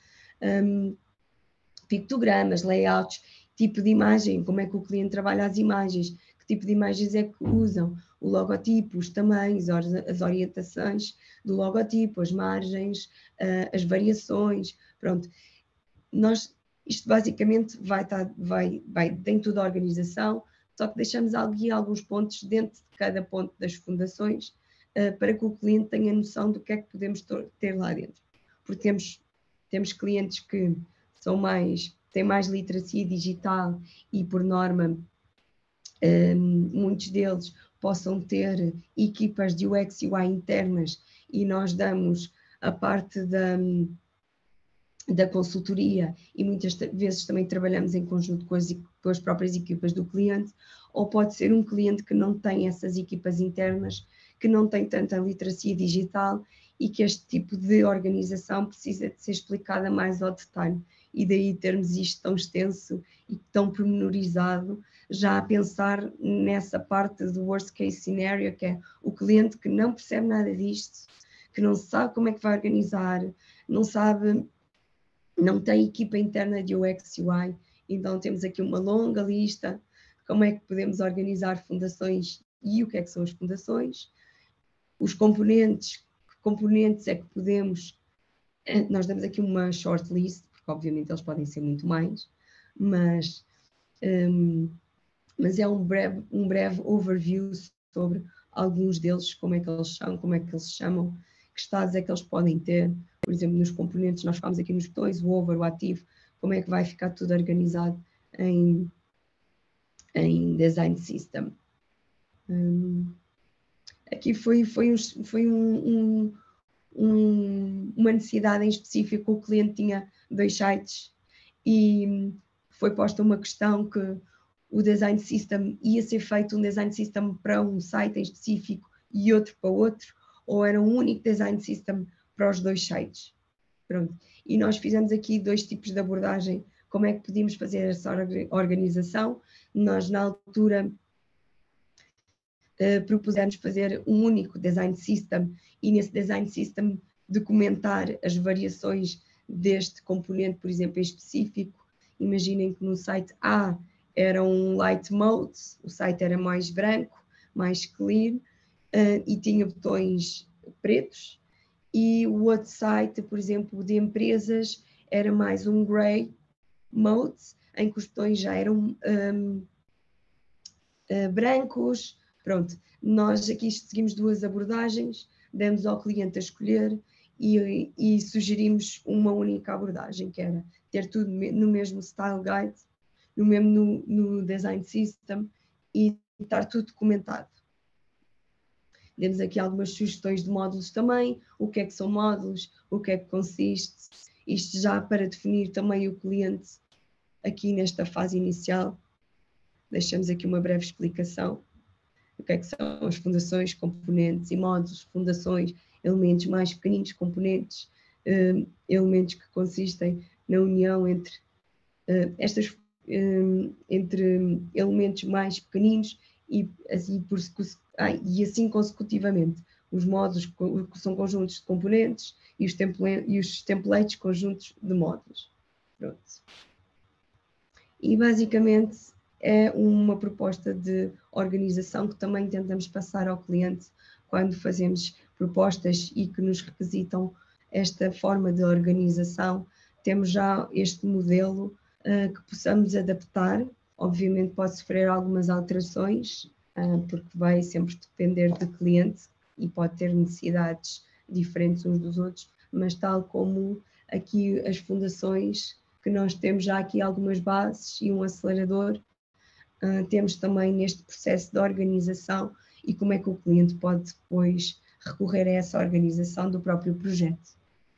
Pictogramas, layouts, tipo de imagem, como é que o cliente trabalha as imagens, que tipo de imagens é que usam, o logotipo, os tamanhos, as orientações do logotipo, as margens, as variações, pronto. Isto basicamente vai dentro da organização, só que deixamos aqui alguns pontos dentro de cada ponto das fundações para que o cliente tenha noção do que é que podemos ter lá dentro. Porque temos clientes que têm mais literacia digital e, por norma, muitos deles possam ter equipas de UX e UI internas e nós damos a parte da consultoria e muitas vezes também trabalhamos em conjunto com as próprias equipas do cliente, ou pode ser um cliente que não tem essas equipas internas, que não tem tanta literacia digital e que este tipo de organização precisa de ser explicada mais ao detalhe, e daí termos isto tão extenso e tão pormenorizado, já a pensar nessa parte do worst case scenario, que é o cliente que não percebe nada disto, que não sabe como é que vai organizar, não tem equipa interna de UX e UI, então temos aqui uma longa lista de como é que podemos organizar fundações e o que é que são as fundações, os componentes, que componentes é que podemos, nós damos aqui uma short list, porque porque obviamente eles podem ser muito mais, mas é um breve overview sobre alguns deles, como é que eles são, como é que eles se chamam, que estados é que eles podem ter. Por exemplo, nos componentes, nós falamos aqui nos botões, o over, o ativo, como é que vai ficar tudo organizado em Design System. Aqui foi uma necessidade em específico. O cliente tinha 2 sites e foi posta uma questão que o Design System ia ser feito um Design System para um site em específico e outro para outro, ou era um único Design System para os 2 sites. Pronto. E nós fizemos aqui 2 tipos de abordagem. Como é que podíamos fazer essa organização? Nós, na altura, propusemos fazer um único Design System e nesse Design System documentar as variações deste componente, por exemplo, em específico. Imaginem que no site A era um light mode, o site era mais branco, mais clear, e tinha botões pretos, e o outro site, por exemplo, de empresas, era mais um gray mode, em que os botões já eram brancos. Pronto, nós aqui seguimos 2 abordagens, demos ao cliente a escolher e sugerimos uma única abordagem, que era ter tudo no mesmo style guide, no design system e estar tudo documentado. Demos aqui algumas sugestões de módulos também, o que é que são módulos, o que é que consiste, isto já para definir também o cliente aqui nesta fase inicial. Deixamos aqui uma breve explicação. O que é que são as fundações, componentes e módulos, fundações, elementos mais pequeninos, componentes, elementos que consistem na união entre entre elementos mais pequeninos e assim consecutivamente. Os módulos que são conjuntos de componentes e os templates conjuntos de módulos. Pronto. E basicamente é uma proposta de organização que também tentamos passar ao cliente quando fazemos propostas e que nos requisitam esta forma de organização. Temos já este modelo que possamos adaptar. Obviamente pode sofrer algumas alterações, porque vai sempre depender do cliente e pode ter necessidades diferentes uns dos outros, mas tal como aqui as fundações, que nós temos já aqui algumas bases e um acelerador, temos também neste processo de organização e como é que o cliente pode depois recorrer a essa organização do próprio projeto.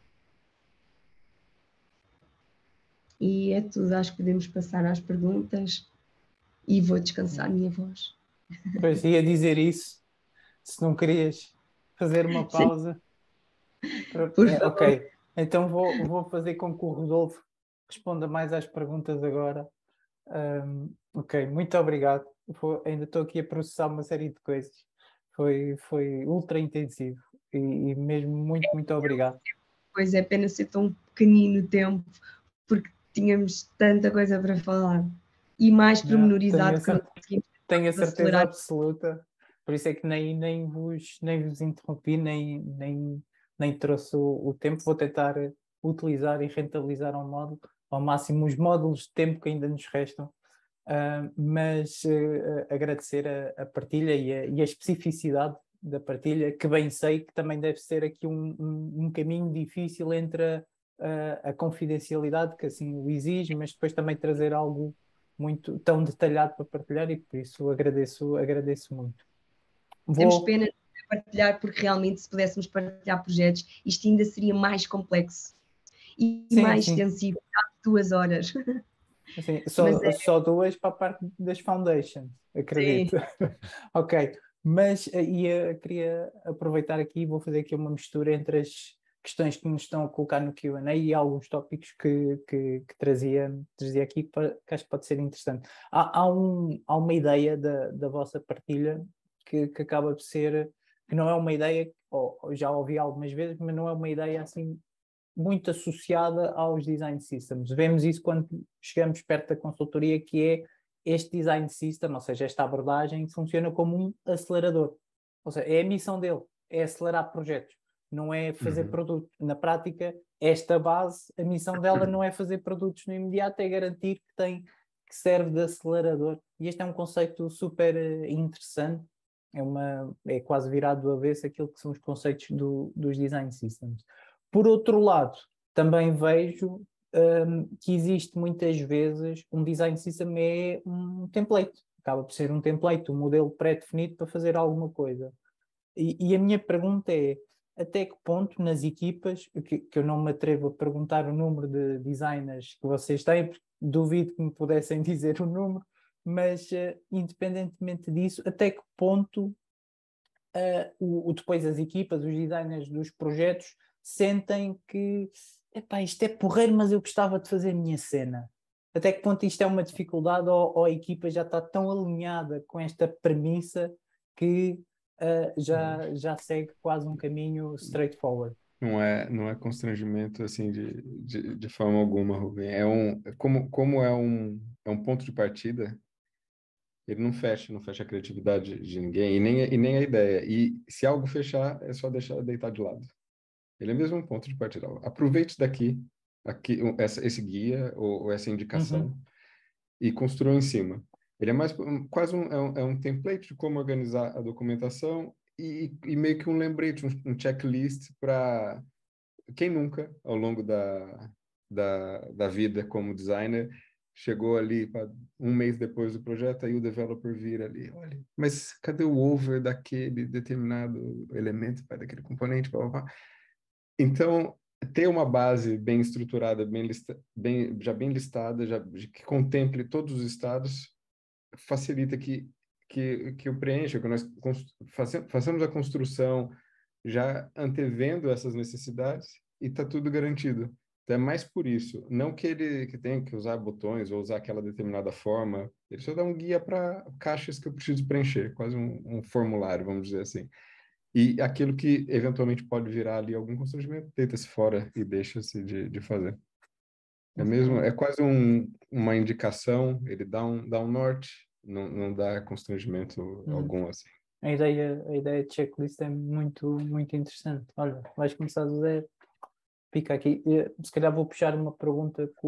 E é tudo, acho que podemos passar às perguntas e vou descansar a minha voz. Pois ia dizer isso, se não querias fazer uma pausa. Por favor. Ok, então vou fazer com que o Rodolfo responda mais às perguntas agora. Ok, muito obrigado. Ainda estou aqui a processar uma série de coisas. Foi ultra intensivo e mesmo muito obrigado. Pois é, pena ser tão pequenino tempo, porque tínhamos tanta coisa para falar e mais pormenorizado que não conseguimos. Tenho a certeza absoluta, por isso é que nem vos interrompi, nem trouxe o tempo. Vou tentar utilizar e rentabilizar ao máximo os módulos de tempo que ainda nos restam, mas agradecer a partilha e a especificidade da partilha, que bem sei que também deve ser aqui um caminho difícil entre a confidencialidade, que assim o exige, mas depois também trazer algo muito tão detalhado para partilhar, e por isso agradeço muito. Temos pena de partilhar, porque realmente se pudéssemos partilhar projetos, isto ainda seria mais complexo e mais extensivo, 2 horas. Assim, só 2 para a parte das foundations, acredito. Ok, mas queria aproveitar aqui e vou fazer aqui uma mistura entre as questões que nos estão a colocar no Q&A e alguns tópicos que trazia aqui, que acho que pode ser interessante. Há uma ideia da vossa partilha que acaba de ser, que não é uma ideia, ou já ouvi algumas vezes, mas não é uma ideia assim muito associada aos design systems. Vemos isso quando chegamos perto da consultoria, que é este design system, ou seja, esta abordagem funciona como um acelerador. Ou seja, é a missão dele, é acelerar projetos. não é fazer produto. Na prática, esta base, a missão dela não é fazer produtos no imediato, é garantir que serve de acelerador. E este é um conceito super interessante, é quase virado do avesso aquilo que são os conceitos dos design systems. Por outro lado, também vejo que existe muitas vezes um design system é um template, acaba por ser um template, um modelo pré-definido para fazer alguma coisa. E a minha pergunta é, até que ponto nas equipas, que eu não me atrevo a perguntar o número de designers que vocês têm, porque duvido que me pudessem dizer o número, mas independentemente disso, até que ponto depois as equipas, os designers dos projetos sentem que epá, isto é porreiro, mas eu gostava de fazer a minha cena. Até que ponto isto é uma dificuldade ou a equipa já está tão alinhada com esta premissa que já segue quase um caminho straightforward? Não é constrangimento assim de forma alguma, Rubem. Como é um ponto de partida, ele não fecha a criatividade de ninguém e nem a ideia. E se algo fechar, é só deixar deitar de lado. Ele é mesmo um ponto de partida. Aproveite esse guia ou essa indicação e construa em cima. Ele é mais quase um template de como organizar a documentação e meio que um lembrete, um checklist para quem nunca, ao longo da vida como designer, chegou ali um mês depois do projeto, aí o developer vira ali, olha, mas cadê o over daquele determinado elemento, daquele componente, blá, blá, blá. Então, ter uma base bem estruturada, já bem listada, que contemple todos os estados, facilita que eu preencha, que nós façamos a construção já antevendo essas necessidades e está tudo garantido. Então, é mais por isso, não que ele que tenha que usar botões ou usar aquela determinada forma, ele só dá um guia para caixas que eu preciso preencher, quase um formulário, vamos dizer assim. E aquilo que eventualmente pode virar ali algum constrangimento, deita-se fora e deixa-se de fazer. É quase uma indicação, ele dá um norte, não dá constrangimento algum assim. A ideia de checklist é muito, muito interessante. Olha, vais começar do zero, pica aqui. Se calhar vou puxar uma pergunta que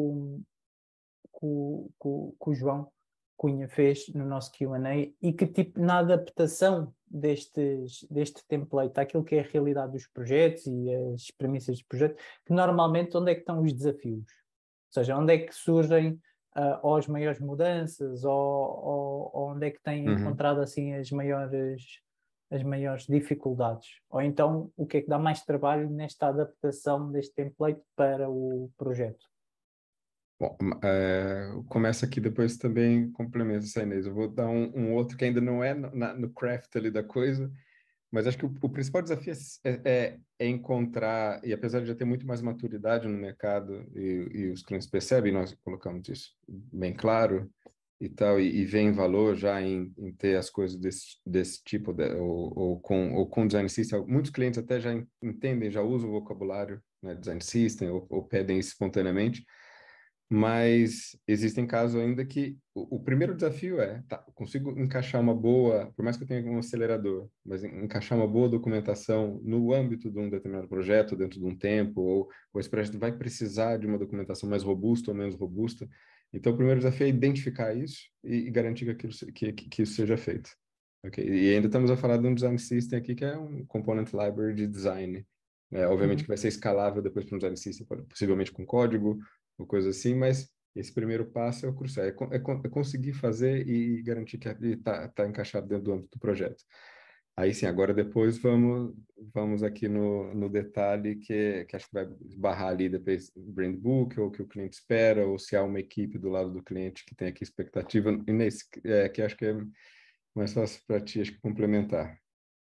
o João Cunha fez no nosso Q&A e que tipo, na adaptação deste template àquilo que é a realidade dos projetos e as premissas dos projetos, que normalmente onde é que estão os desafios? Ou seja, onde é que surgem ou as maiores mudanças ou onde é que têm encontrado assim as maiores dificuldades? Ou então o que é que dá mais trabalho nesta adaptação deste template para o projeto? Bom, começa aqui, depois também complementa essa, Inês. Eu vou dar um outro que ainda não é no craft ali da coisa, mas acho que o principal desafio é encontrar, e apesar de já ter muito mais maturidade no mercado, e os clientes percebem, nós colocamos isso bem claro e tal, e veem valor já em ter as coisas desse tipo, ou com design system. Muitos clientes até já entendem, já usam o vocabulário, né, design system, ou pedem isso espontaneamente. Mas existem casos ainda que o primeiro desafio consigo encaixar uma boa, por mais que eu tenha um acelerador, mas encaixar uma boa documentação no âmbito de um determinado projeto, dentro de um tempo, ou esse projeto vai precisar de uma documentação mais robusta ou menos robusta. Então, o primeiro desafio é identificar isso e garantir que isso seja feito. Okay? E ainda estamos a falar de um design system aqui, que é um component library de design. Obviamente que vai ser escalável depois para um design system, possivelmente com código, ou coisa assim, mas esse primeiro passo é o crucial, é conseguir fazer e garantir que está encaixado dentro do âmbito do projeto. Aí sim, agora depois vamos aqui no detalhe que acho que vai barrar ali depois o brand book, ou o que o cliente espera, ou se há uma equipe do lado do cliente que tem aqui expectativa, e nesse que acho que é mais fácil para ti, acho que complementar.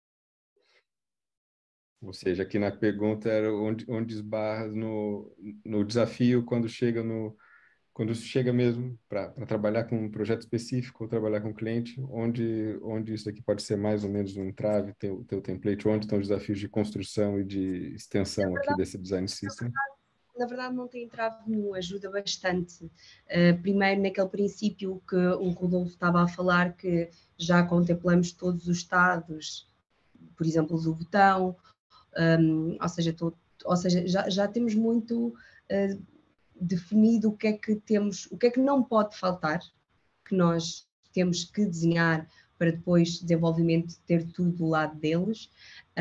Ou seja, aqui na pergunta era onde esbarra no desafio quando chega mesmo para trabalhar com um projeto específico ou trabalhar com um cliente, onde isso aqui pode ser mais ou menos um entrave, teu template, onde estão os desafios de construção e de extensão aqui desse design system? Na verdade não tem entrave nenhum, ajuda bastante. Primeiro naquele princípio que o Rodolfo estava a falar, que já contemplamos todos os estados, por exemplo, do botão, Ou seja, já temos muito definido o que é que temos, o que é que não pode faltar, que nós temos que desenhar para depois desenvolvimento ter tudo do lado deles.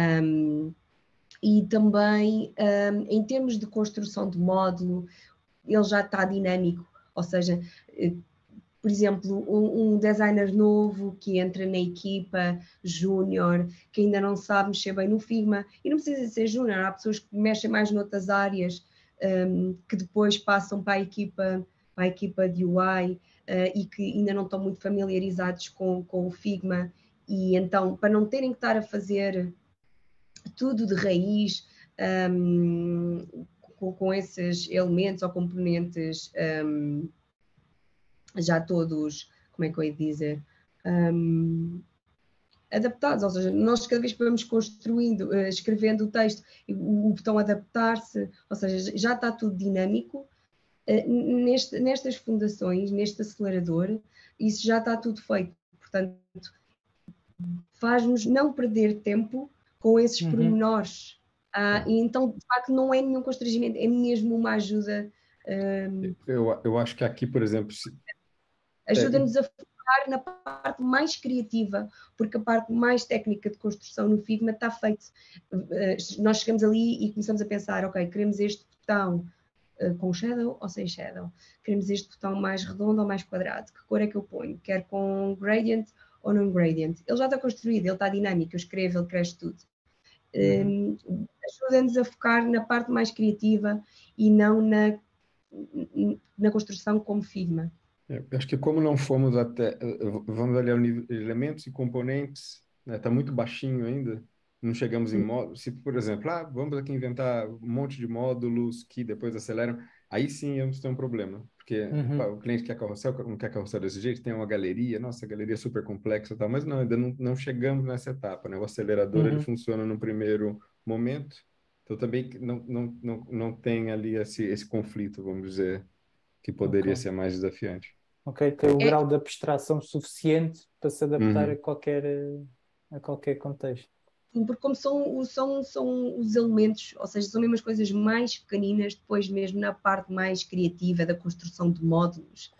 E também em termos de construção de módulo, ele já está dinâmico, ou seja, por exemplo, um designer novo que entra na equipa, júnior, que ainda não sabe mexer bem no Figma, e não precisa ser júnior, há pessoas que mexem mais noutras áreas, que depois passam para a equipa de UI, e que ainda não estão muito familiarizados com o Figma, e então, para não terem que estar a fazer tudo de raiz, com esses elementos ou componentes já todos, como é que eu ia dizer, adaptados, ou seja, nós cada vez que vamos construindo, escrevendo o texto, o botão adaptar-se, ou seja, já está tudo dinâmico. Nestas fundações, neste acelerador, isso já está tudo feito, portanto, faz-nos não perder tempo com esses pormenores. E então, de facto, não é nenhum constrangimento, é mesmo uma ajuda. Eu acho que aqui, por exemplo... Ajuda-nos a focar na parte mais criativa, porque a parte mais técnica de construção no Figma está feita. Nós chegamos ali e começamos a pensar, ok, queremos este botão com shadow ou sem shadow? Queremos este botão mais redondo ou mais quadrado? Que cor é que eu ponho? Quer com gradient ou não gradient? Ele já está construído, ele está dinâmico, eu escrevo, ele cresce tudo. Ajuda-nos a focar na parte mais criativa e não na construção como Figma. Eu acho que como não fomos até... Vamos olhar elementos e componentes, né? Está muito baixinho ainda. Não chegamos em módulos. Se, por exemplo, vamos aqui inventar um monte de módulos que depois aceleram, aí sim vamos ter um problema. Porque o cliente quer carrossel, não quer carrossel desse jeito, tem uma galeria, nossa, a galeria é super complexa e tal, mas não, ainda não chegamos nessa etapa, né? O acelerador, ele funciona no primeiro momento, então também não tem ali esse conflito, vamos dizer, que poderia ser mais desafiante. Ok, tem o grau de abstração suficiente para se adaptar a qualquer contexto. Sim, porque como são os elementos, ou seja, são mesmo as coisas mais pequeninas, depois mesmo na parte mais criativa da construção de módulos,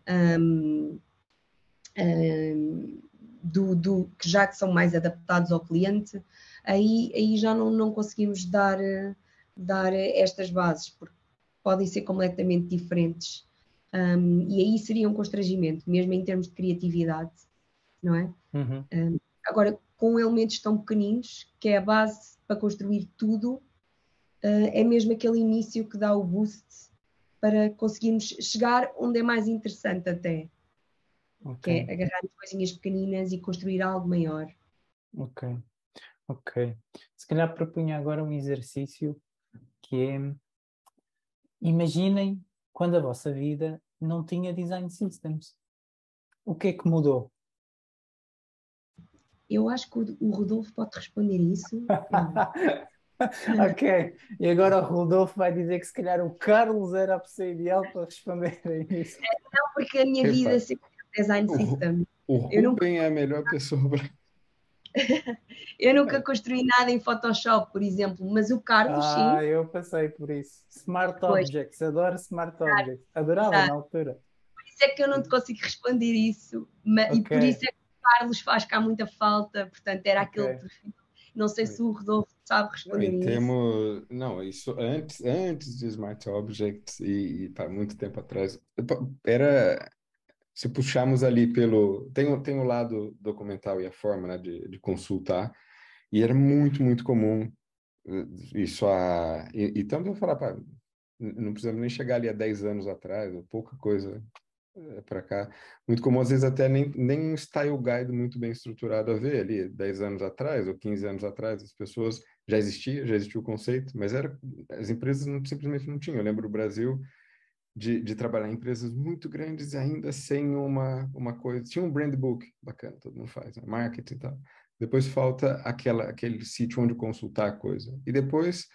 que já que são mais adaptados ao cliente, aí já não conseguimos dar estas bases, porque podem ser completamente diferentes. E aí seria um constrangimento, mesmo em termos de criatividade, não é? Agora, com elementos tão pequeninos, que é a base para construir tudo, é mesmo aquele início que dá o boost para conseguirmos chegar onde é mais interessante até. Que é agarrar as coisinhas pequeninas e construir algo maior. Ok. Se calhar propunha agora um exercício que é: imaginem quando a vossa vida não tinha design systems. O que é que mudou? Eu acho que o Rodolfo pode responder isso. Ok, e agora o Rodolfo vai dizer que se calhar o Carlos era a pessoa ideal para responder a isso. Não, porque a minha vida sempre é design system. O Rubem é a melhor pessoa para... Eu nunca construí nada em Photoshop, por exemplo, mas o Carlos sim. Eu passei por isso. Smart Objects, adoro Smart Objects. Adorava na altura. Por isso é que eu não te consigo responder isso, e por isso é que o Carlos faz cá muita falta, portanto era aquele perfil. Não sei se o Rodolfo sabe responder isso. Não, isso antes de Smart Objects e muito tempo atrás, era... Se puxarmos ali pelo... Tem o lado documental e a forma, né, de consultar, e era muito, muito comum isso e também vou falar, não precisamos nem chegar ali a 10 anos atrás, pouca coisa para cá. Muito comum, às vezes, até nem um style guide muito bem estruturado a ver ali, 10 anos atrás ou 15 anos atrás, as pessoas já existia o conceito, mas as empresas simplesmente não tinham. Eu lembro o Brasil de trabalhar em empresas muito grandes e ainda sem uma coisa. Tinha um brand book, bacana, todo mundo faz, né? Marketing e tal. Depois falta aquele sítio onde consultar a coisa. E depois,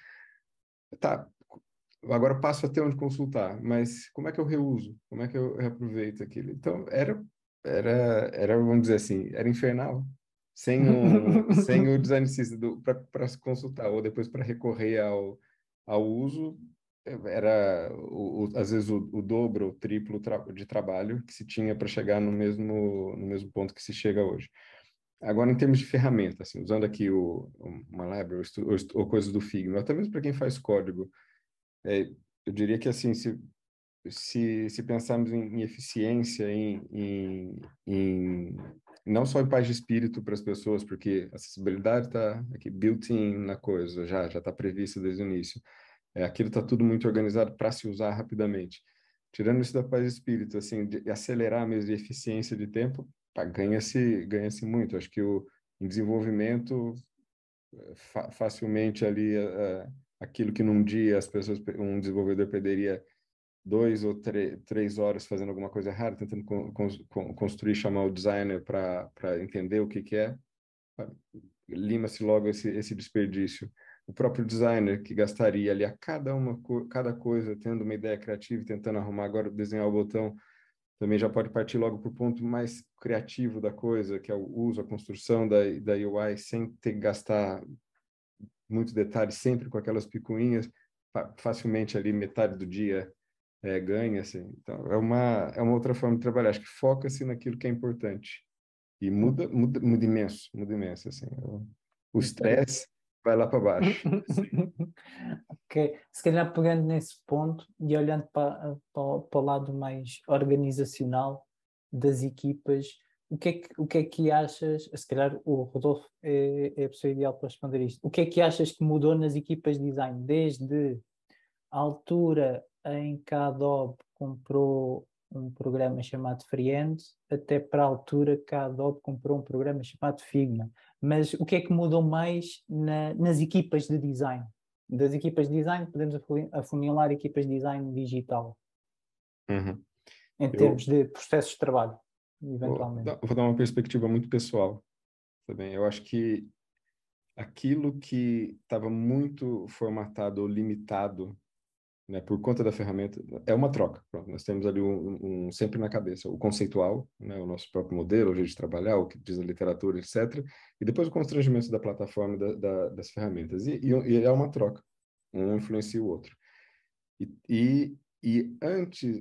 agora passo a ter onde consultar, mas como é que eu reuso? Como é que eu reaproveito aquilo? Então, era, vamos dizer assim, era infernal. sem o design system para se consultar, ou depois para recorrer ao uso, era às vezes o dobro, o triplo de trabalho que se tinha para chegar no mesmo ponto que se chega hoje. Agora, em termos de ferramenta, assim, usando aqui uma library ou coisas do Figma, até mesmo para quem faz código, eu diria que assim, se pensarmos em eficiência, não só em paz de espírito para as pessoas, porque a acessibilidade está aqui built-in na coisa, já está previsto desde o início. Aquilo está tudo muito organizado para se usar rapidamente. Tirando isso da paz de espírito, assim, de acelerar mesmo de eficiência de tempo, ganha-se muito. Acho que em desenvolvimento, facilmente ali, aquilo que num dia um desenvolvedor perderia 2 ou 3 horas fazendo alguma coisa errada, tentando construir, chamar o designer para entender o que é, lima-se logo esse desperdício. O próprio designer que gastaria ali cada coisa, tendo uma ideia criativa, tentando arrumar agora, desenhar o botão, também já pode partir logo para o ponto mais criativo da coisa, que é o uso, a construção da UI, sem ter que gastar muito detalhe, sempre com aquelas picuinhas, facilmente ali metade do dia ganha, assim. Então, é uma outra forma de trabalhar. Acho que foca-se naquilo que é importante. E muda imenso, assim. O estresse vai lá para baixo. Ok, se calhar pegando nesse ponto e olhando para o lado mais organizacional das equipas, o que é que achas, se calhar o Rodolfo é a pessoa ideal para responder isto, o que é que achas que mudou nas equipas de design desde a altura em que a Adobe comprou um programa chamado Freehand até para a altura que a Adobe comprou um programa chamado Figma? Mas o que é que mudou mais nas equipas de design? Das equipas de design podemos afunilar equipas de design digital, Uhum. em termos de processos de trabalho, Vou eventualmente. dar uma perspectiva muito pessoal também. Eu acho que aquilo que estava muito formatado ou limitado, né, por conta da ferramenta, é uma troca. Pronto, nós temos ali sempre na cabeça o conceitual, né, o nosso próprio modelo, o jeito de trabalhar, o que diz a literatura, etc. E depois o constrangimento da plataforma das ferramentas. E é uma troca. Um influencia o outro. E antes,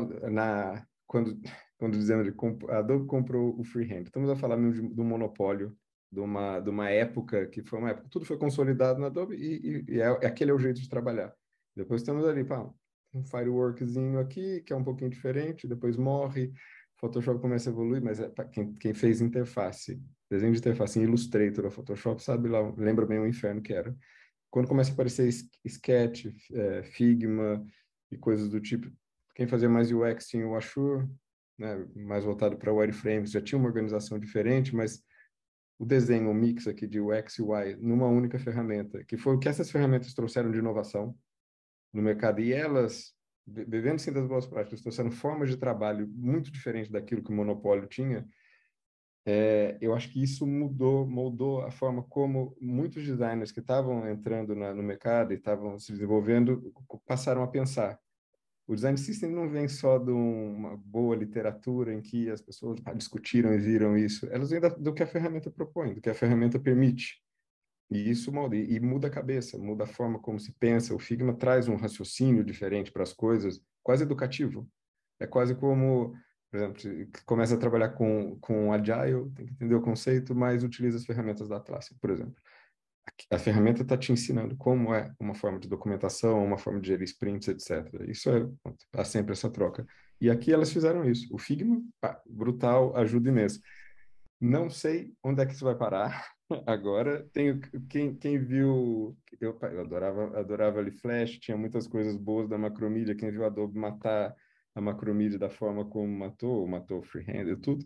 quando dizemos a Adobe comprou o Freehand, estamos a falar mesmo de um monopólio, de uma época que foi uma época, tudo foi consolidado na Adobe aquele é o jeito de trabalhar. Depois estamos ali, um fireworkzinho aqui, que é um pouquinho diferente, depois morre, Photoshop começa a evoluir, mas quem fez interface, desenho de interface em Illustrator ou Photoshop, sabe lá, lembra bem o inferno que era. Quando começa a aparecer Sketch, Figma e coisas do tipo, quem fazia mais UX tinha o Ashur, né, mais voltado para wireframes, já tinha uma organização diferente, mas o desenho, o mix aqui de UX e UI numa única ferramenta, que foi o que essas ferramentas trouxeram de inovação no mercado, e elas, bebendo sim das boas práticas, trouxeram formas de trabalho muito diferentes daquilo que o monopólio tinha. Eu acho que isso moldou a forma como muitos designers que estavam entrando no mercado e estavam se desenvolvendo passaram a pensar. O design system não vem só de uma boa literatura em que as pessoas discutiram e viram isso. Elas vêm do que a ferramenta propõe, do que a ferramenta permite. E isso molda, e muda a cabeça, muda a forma como se pensa. O Figma traz um raciocínio diferente para as coisas, quase educativo. É quase como, por exemplo, começa a trabalhar com Agile, tem que entender o conceito, mas utiliza as ferramentas da Atlassian, por exemplo. A ferramenta está te ensinando como é uma forma de documentação, uma forma de gerir sprints, etc. Isso há sempre essa troca. E aqui elas fizeram isso. O Figma, brutal, ajuda imenso. Não sei onde é que isso vai parar agora. Quem viu, eu adorava ali Flash, tinha muitas coisas boas da Macromedia. Quem viu a Adobe matar a Macromedia da forma como matou o Freehand e tudo,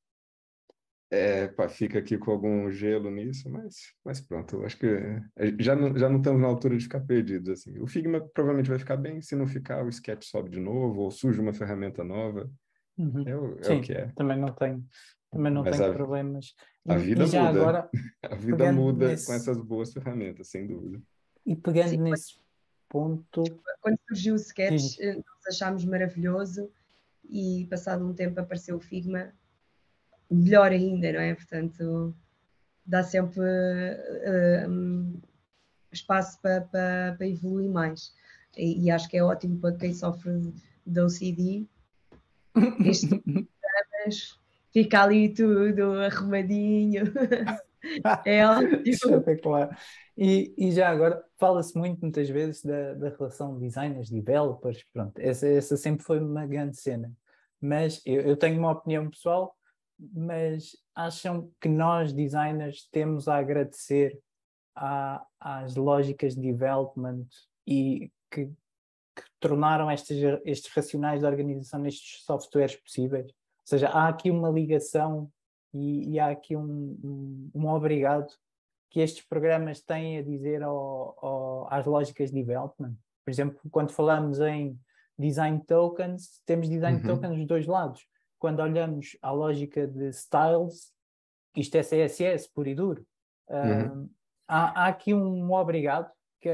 fica aqui com algum gelo nisso, mas pronto, eu acho que já não estamos na altura de ficar perdidos, assim. O Figma provavelmente vai ficar bem, se não ficar, o Sketch sobe de novo, ou surge uma ferramenta nova, é o que é. Também não tenho Mas problemas. a vida E já muda, agora, a vida pegando muda com nesse, essas boas ferramentas, sem dúvida. e pegando Sim, nesse ponto, quando surgiu o Sketch, diz. nós achámos maravilhoso e passado um tempo apareceu o Figma, melhor ainda, não é? Portanto, dá sempre espaço para evoluir mais. E acho que é ótimo para quem sofre de OCD. Estes programas, fica ali tudo arrumadinho. É ótimo. Espetacular. E já agora, fala-se muitas vezes da relação designers-developers, pronto, essa sempre foi uma grande cena. Mas eu tenho uma opinião pessoal, mas acham que nós, designers, temos a agradecer às lógicas de development e que tornaram estes racionais de organização nestes softwares possíveis? Ou seja, há aqui uma ligação e há aqui um obrigado que estes programas têm a dizer às lógicas de development. Por exemplo, quando falamos em design tokens, temos design tokens dos dois lados. Quando olhamos à lógica de styles, isto é CSS puro e duro. Há aqui um obrigado que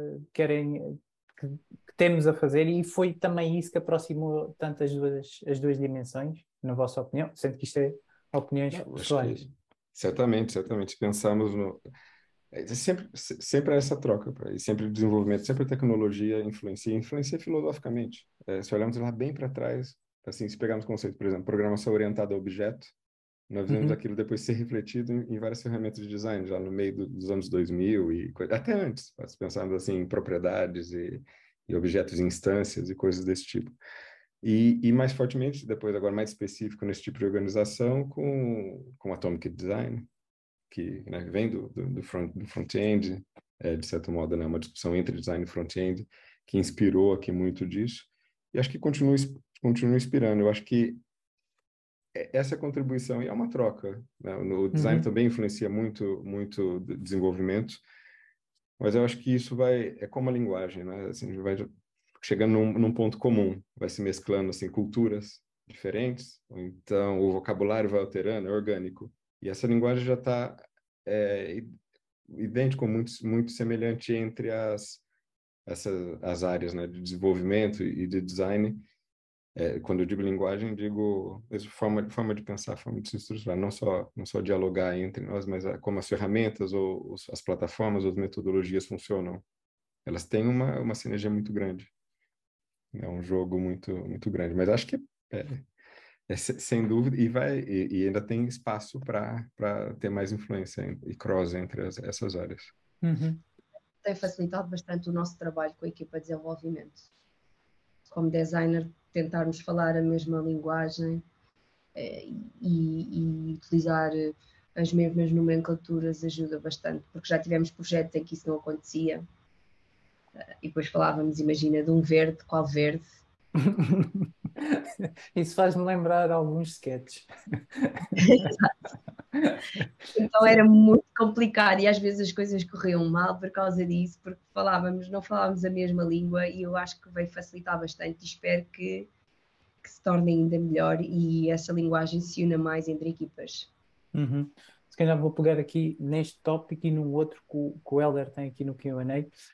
temos a fazer, e foi também isso que aproximou tanto as duas dimensões, na vossa opinião, sendo que isto é opiniões pessoais. Certamente. Pensamos no... Sempre essa troca, e sempre desenvolvimento, sempre a tecnologia influencia filosoficamente. Se olharmos lá bem para trás, assim, se pegarmos conceito, por exemplo, programação orientada a objeto, nós vemos aquilo depois ser refletido em várias ferramentas de design, já no meio dos anos 2000 e até antes, pensando assim em propriedades e objetos e instâncias e coisas desse tipo. E mais fortemente, depois agora mais específico nesse tipo de organização, com Atomic Design, que, né, vem do front-end, de certo modo, né, uma discussão entre design e front-end, que inspirou aqui muito disso, e acho que continua inspirando. Eu acho que essa contribuição, e é uma troca, né? O design também influencia muito o desenvolvimento, mas eu acho que isso é como a linguagem, né? Assim, vai chegando num ponto comum, vai se mesclando assim, culturas diferentes, ou então o vocabulário vai alterando, é orgânico. E essa linguagem já está idêntico, muito semelhante entre as áreas, né, de desenvolvimento e de design. Quando eu digo linguagem, digo forma de pensar, forma de se estruturar, não só dialogar entre nós, mas como as ferramentas ou as plataformas ou as metodologias funcionam. Elas têm uma sinergia muito grande. É um jogo muito grande, mas acho que sem dúvida, e ainda tem espaço para ter mais influência e cross entre essas áreas. Tem facilitado bastante o nosso trabalho com a equipa de desenvolvimento. Como designer, tentarmos falar a mesma linguagem e utilizar as mesmas nomenclaturas ajuda bastante, porque já tivemos projetos em que isso não acontecia. E depois falávamos, imagina, de um verde, qual verde? Isso faz-me lembrar alguns sketches. Exato. Então era muito complicado e às vezes as coisas corriam mal por causa disso, porque não falávamos a mesma língua, e eu acho que veio facilitar bastante e espero que se torne ainda melhor e essa linguagem se una mais entre equipas. Se calhar vou pegar aqui neste tópico e num outro que o Helder tem aqui no Q&A,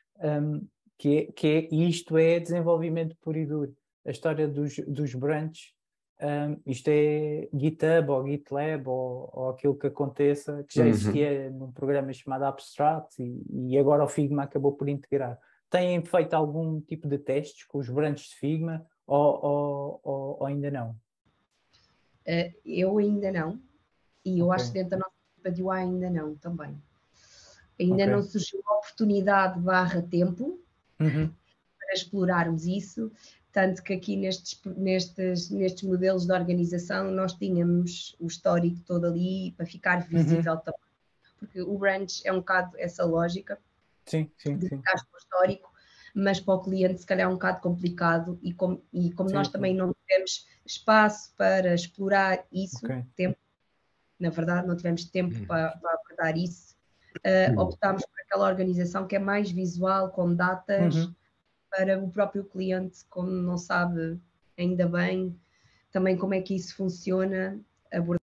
isto é desenvolvimento puro e duro. A história dos branches, isto é GitHub ou GitLab ou aquilo que aconteça, que já existia num programa chamado Abstract e agora o Figma acabou por integrar. Têm feito algum tipo de testes com os branches de Figma ou ainda não? Eu ainda não, e eu acho que dentro da nossa equipa de UI ainda não também. Ainda não surgiu a oportunidade /tempo para explorarmos isso, tanto que aqui nestes modelos de organização nós tínhamos o histórico todo ali para ficar visível também, porque o branch é um bocado essa lógica de ficar com o histórico, mas para o cliente se calhar é um bocado complicado e como nós também não tivemos espaço para explorar isso, tempo, na verdade não tivemos tempo para abordar isso, optámos por aquela organização que é mais visual, com datas, para o próprio cliente, como não sabe ainda bem também como é que isso funciona, abordar.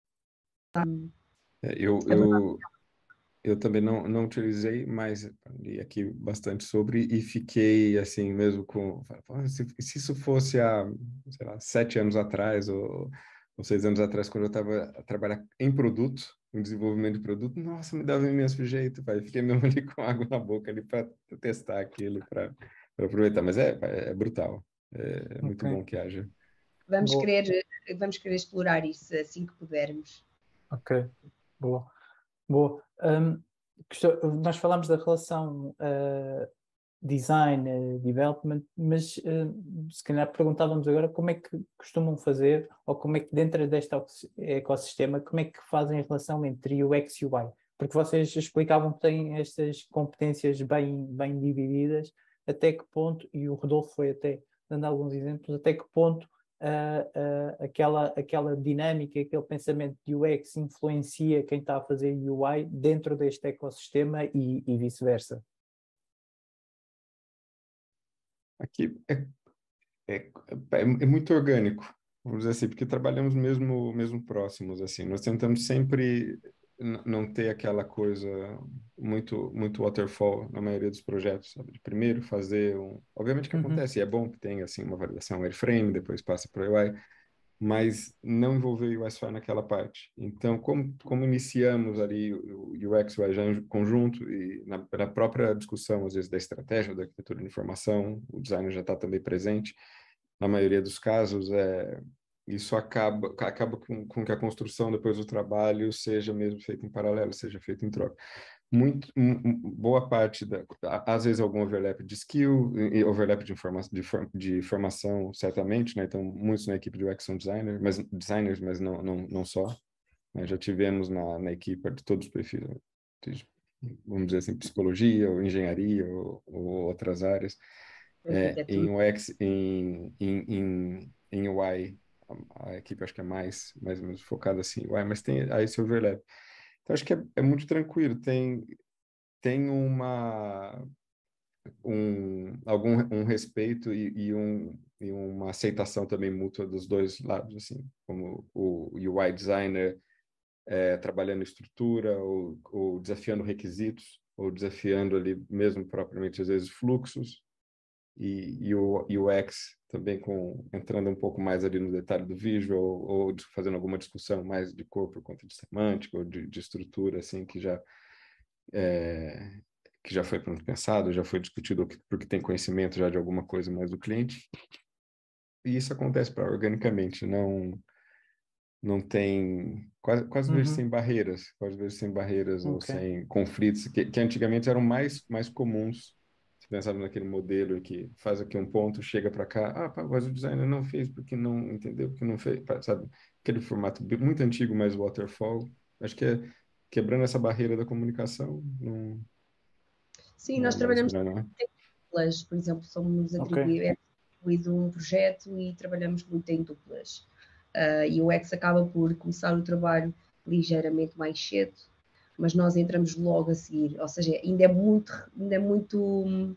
Eu também não utilizei, mas li aqui bastante sobre e fiquei assim mesmo com... Se isso fosse há, sei lá, 7 anos atrás ou 6 anos atrás, quando eu estava a trabalhar em produto, um desenvolvimento de produto, nossa, me dava imenso jeito, pai. Fiquei mesmo ali com água na boca ali para testar aquilo, para aproveitar. Mas é brutal. É muito Ok. bom que haja. Vamos Boa. querer explorar isso assim que pudermos. Ok, boa. Boa. Nós falámos da relação design, development, mas se calhar perguntávamos agora como é que costumam fazer, ou como é que dentro deste ecossistema, como é que fazem a relação entre UX e UI? Porque vocês explicavam que têm estas competências bem divididas, até que ponto, e o Rodolfo foi até dando alguns exemplos, até que ponto aquela dinâmica, aquele pensamento de UX influencia quem está a fazer UI dentro deste ecossistema e vice-versa. Aqui é muito orgânico, vamos dizer assim, porque trabalhamos mesmo próximos, assim. Nós tentamos sempre não ter aquela coisa muito waterfall na maioria dos projetos, sabe? De primeiro fazer Obviamente que acontece, e é bom que tenha, assim, uma validação wireframe, depois passa para o UI, mas não envolver o UI naquela parte. Então, como iniciamos ali o UX UI já em conjunto e na própria discussão, às vezes, da estratégia, da arquitetura de informação, o designer já está também presente, na maioria dos casos, isso acaba com que a construção depois do trabalho seja mesmo feita em paralelo, seja feita em troca. Boa parte às vezes algum overlap de skill, e overlap de formação, certamente, né? Então, muitos na equipe de UX são designers, mas não só. Né? Já tivemos na equipe de todos os perfis, vamos dizer assim, psicologia, ou engenharia, ou outras áreas. Em UX, em UI, a equipe acho que é mais ou menos focada assim, UI, mas tem aí esse overlap. Então, acho que é muito tranquilo. Tem um respeito e uma aceitação também mútua dos dois lados, assim, como o UI designer trabalhando estrutura ou desafiando requisitos, ou desafiando ali mesmo propriamente, às vezes, fluxos, e o UX também entrando um pouco mais ali no detalhe do visual, ou fazendo alguma discussão mais de cor por conta de semântica, ou de estrutura, assim, que já foi pensado, já foi discutido, porque tem conhecimento já de alguma coisa mais do cliente. E isso acontece organicamente, não tem, quase vezes sem barreiras, quase vezes sem barreiras ou sem conflitos, que antigamente eram mais comuns. Se pensava naquele modelo em que faz aqui um ponto, chega para cá, mas o designer não fez porque não entendeu, porque não fez, sabe? Aquele formato muito antigo, mais waterfall. Acho que quebrando essa barreira da comunicação, não. Sim, nós trabalhamos Não é? em duplas, por exemplo, é atribuído um projeto e trabalhamos muito em duplas. E o UX acaba por começar o trabalho ligeiramente mais cedo, mas nós entramos logo a seguir, ou seja, ainda é muito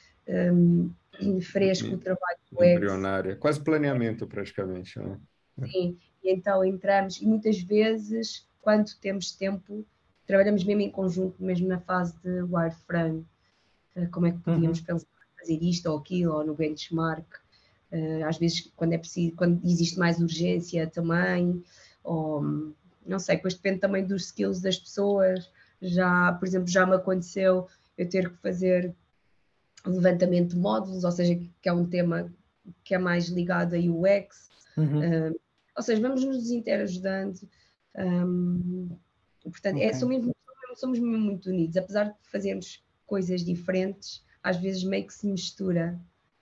fresco o trabalho do UX. Embrionária, quase planeamento praticamente, né? Sim, e então entramos, e muitas vezes, quando temos tempo, trabalhamos mesmo em conjunto, mesmo na fase de wireframe, como é que podíamos pensar fazer isto ou aquilo, ou no benchmark, às vezes quando é preciso, quando existe mais urgência também, ou não sei, depois depende também dos skills das pessoas. Por exemplo, já me aconteceu eu ter que fazer levantamento de módulos, ou seja, que é um tema que é mais ligado a UX. Ou seja, vamos nos interajudando. Portanto, somos mesmo muito unidos, apesar de fazermos coisas diferentes, às vezes meio que se mistura.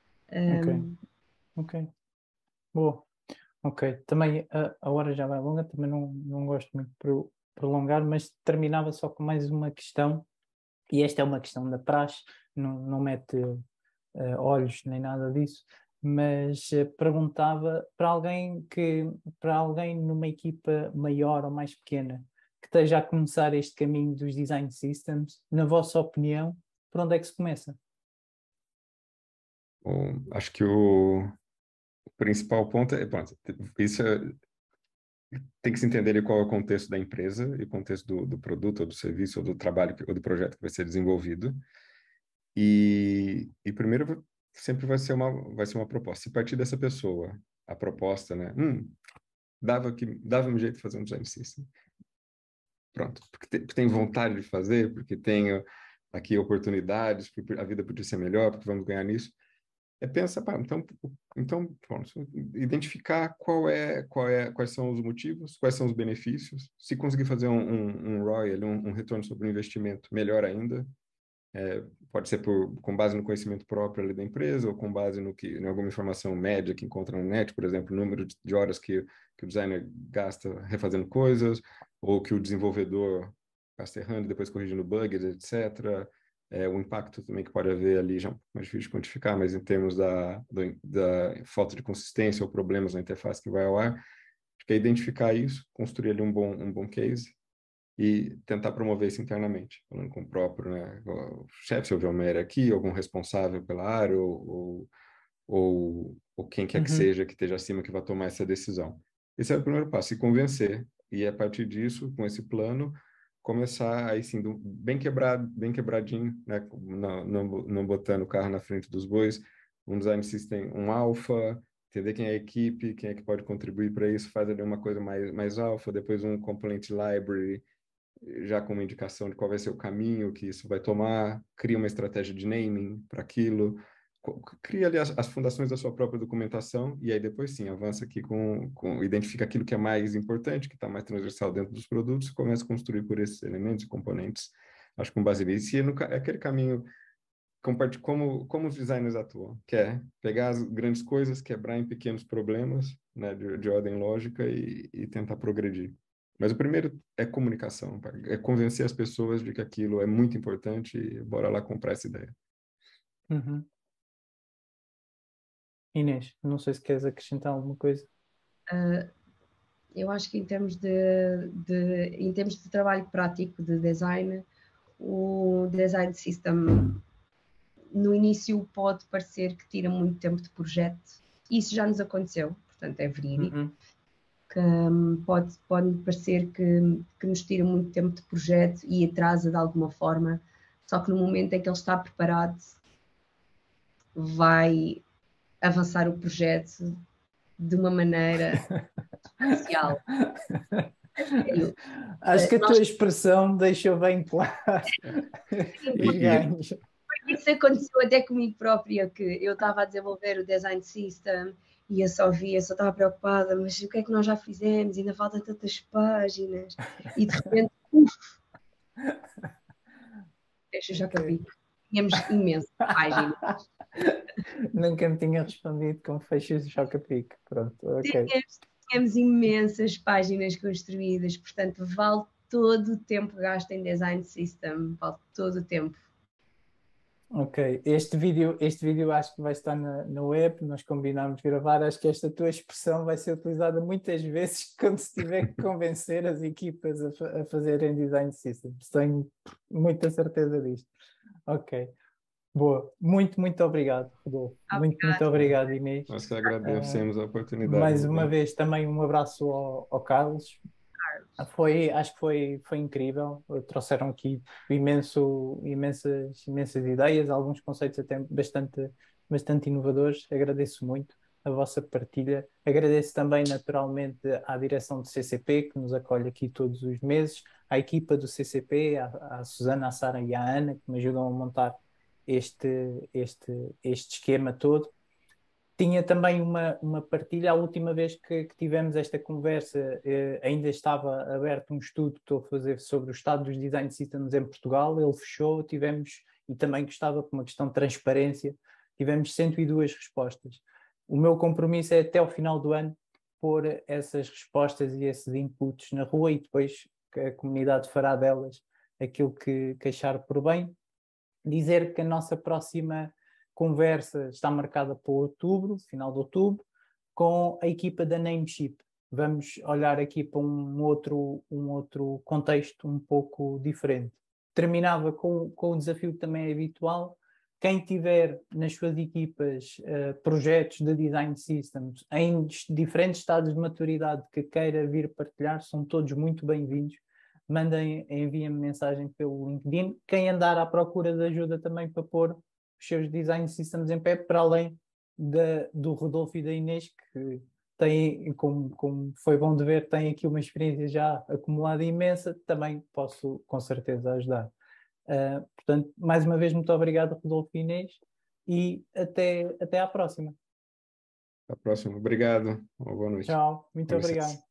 Ok. Boa. Ok. Também a hora já vai longa, também não gosto muito de prolongar, mas terminava só com mais uma questão, e esta é uma questão da praxe, não mete olhos nem nada disso, mas perguntava para alguém numa equipa maior ou mais pequena que esteja a começar este caminho dos design systems, na vossa opinião, por onde é que se começa? Acho que o principal ponto pronto, tem que se entender qual é o contexto da empresa e o contexto do produto, ou do serviço, ou do trabalho, ou do projeto que vai ser desenvolvido. E primeiro sempre vai ser uma proposta. Se partir dessa pessoa, a proposta, né? Dava um jeito de fazer um design system. pronto, porque tem vontade de fazer, porque tem aqui oportunidades, porque a vida podia ser melhor, porque vamos ganhar nisso. Pensa, pá, então pronto, identificar quais são os motivos, quais são os benefícios. Se conseguir fazer um ROI, ali, um retorno sobre o investimento, melhor ainda. Pode ser com base no conhecimento próprio ali da empresa ou com base em alguma informação média que encontra na net, por exemplo, o número de horas que o designer gasta refazendo coisas, ou que o desenvolvedor gasta errando e depois corrigindo bugs, etc. O impacto também que pode haver ali, já é mais difícil de quantificar, mas em termos da falta de consistência ou problemas na interface que vai ao ar, acho que é identificar isso, construir ali um bom case e tentar promover isso internamente, falando com o próprio, né, o chefe, se houver uma área aqui, algum responsável pela área, ou quem quer que seja que esteja acima que vai tomar essa decisão. Esse é o primeiro passo, se convencer, e a partir disso, com esse plano, começar aí sim, bem quebradinho, né, não botando o carro na frente dos bois, um design system, um alpha, entender quem é a equipe, quem é que pode contribuir para isso, faz ali uma coisa mais alpha, depois um component library, já com uma indicação de qual vai ser o caminho que isso vai tomar, cria uma estratégia de naming para aquilo, cria ali as fundações da sua própria documentação e aí depois sim, avança aqui identifica aquilo que é mais importante, que está mais transversal dentro dos produtos e começa a construir por esses elementos e componentes. Acho que com base nisso, e é aquele caminho como os designers atuam, que é pegar as grandes coisas, quebrar em pequenos problemas, né, de ordem lógica e tentar progredir. Mas o primeiro é comunicação, é convencer as pessoas de que aquilo é muito importante e bora lá comprar essa ideia. Uhum. Inês, não sei se queres acrescentar alguma coisa. Eu acho que em termos de trabalho prático de design, o design system no início pode parecer que tira muito tempo de projeto. Isso já nos aconteceu, portanto é verídico. Uhum. Que pode parecer que nos tira muito tempo de projeto e atrasa de alguma forma, só que no momento em que ele está preparado, vai avançar o projeto de uma maneira especial. Acho que a tua expressão deixou bem claro os ganhos. Isso aconteceu até comigo própria, que eu estava a desenvolver o design system e eu só estava preocupada, mas o que é que nós já fizemos? Ainda faltam tantas páginas. E de repente, já acabei. Tínhamos imensas páginas. Nunca me tinha respondido com fecho de choca-pique. Pronto, ok. Tínhamos imensas páginas construídas, portanto, vale todo o tempo gasto em design system, vale todo o tempo. Ok, este vídeo acho que vai estar na web, nós combinámos gravar, acho que esta tua expressão vai ser utilizada muitas vezes quando se tiver que convencer as equipas a fazerem design systems, tenho muita certeza disto. Ok, boa, muito obrigado, Rodolfo, muito obrigado, Inês. Nós que agradecemos a oportunidade. Mais uma vez também um abraço ao Carlos. Acho que foi incrível. Trouxeram aqui imensas ideias, alguns conceitos até bastante inovadores. Agradeço muito a vossa partilha. Agradeço também, naturalmente, à direção do CCP, que nos acolhe aqui todos os meses, à equipa do CCP, à Susana, à Sara e à Ana, que me ajudam a montar este esquema todo. Tinha também uma partilha, a última vez que tivemos esta conversa, ainda estava aberto um estudo que estou a fazer sobre o estado dos design systems em Portugal, ele fechou, e também gostava, por uma questão de transparência, tivemos 102 respostas. O meu compromisso é até ao final do ano pôr essas respostas e esses inputs na rua e depois a comunidade fará delas aquilo que achar por bem. Dizer que a nossa próxima conversa está marcada para outubro, final de outubro, com a equipa da Nameship. Vamos olhar aqui para um outro contexto um pouco diferente. Terminava com o desafio que também é habitual. Quem tiver nas suas equipas projetos de design systems em diferentes estados de maturidade que queira vir partilhar, são todos muito bem-vindos. Enviem-me mensagem pelo LinkedIn. Quem andar à procura de ajuda também para pôr os seus design systems em pé, para além do Rodolfo e da Inês, que têm, como foi bom de ver, têm aqui uma experiência já acumulada imensa, também posso com certeza ajudar. Portanto, mais uma vez, muito obrigado, Rodolfo e Inês, e até à próxima. Até a próxima. Obrigado. Uma boa noite. Tchau, muito Com licença. obrigado.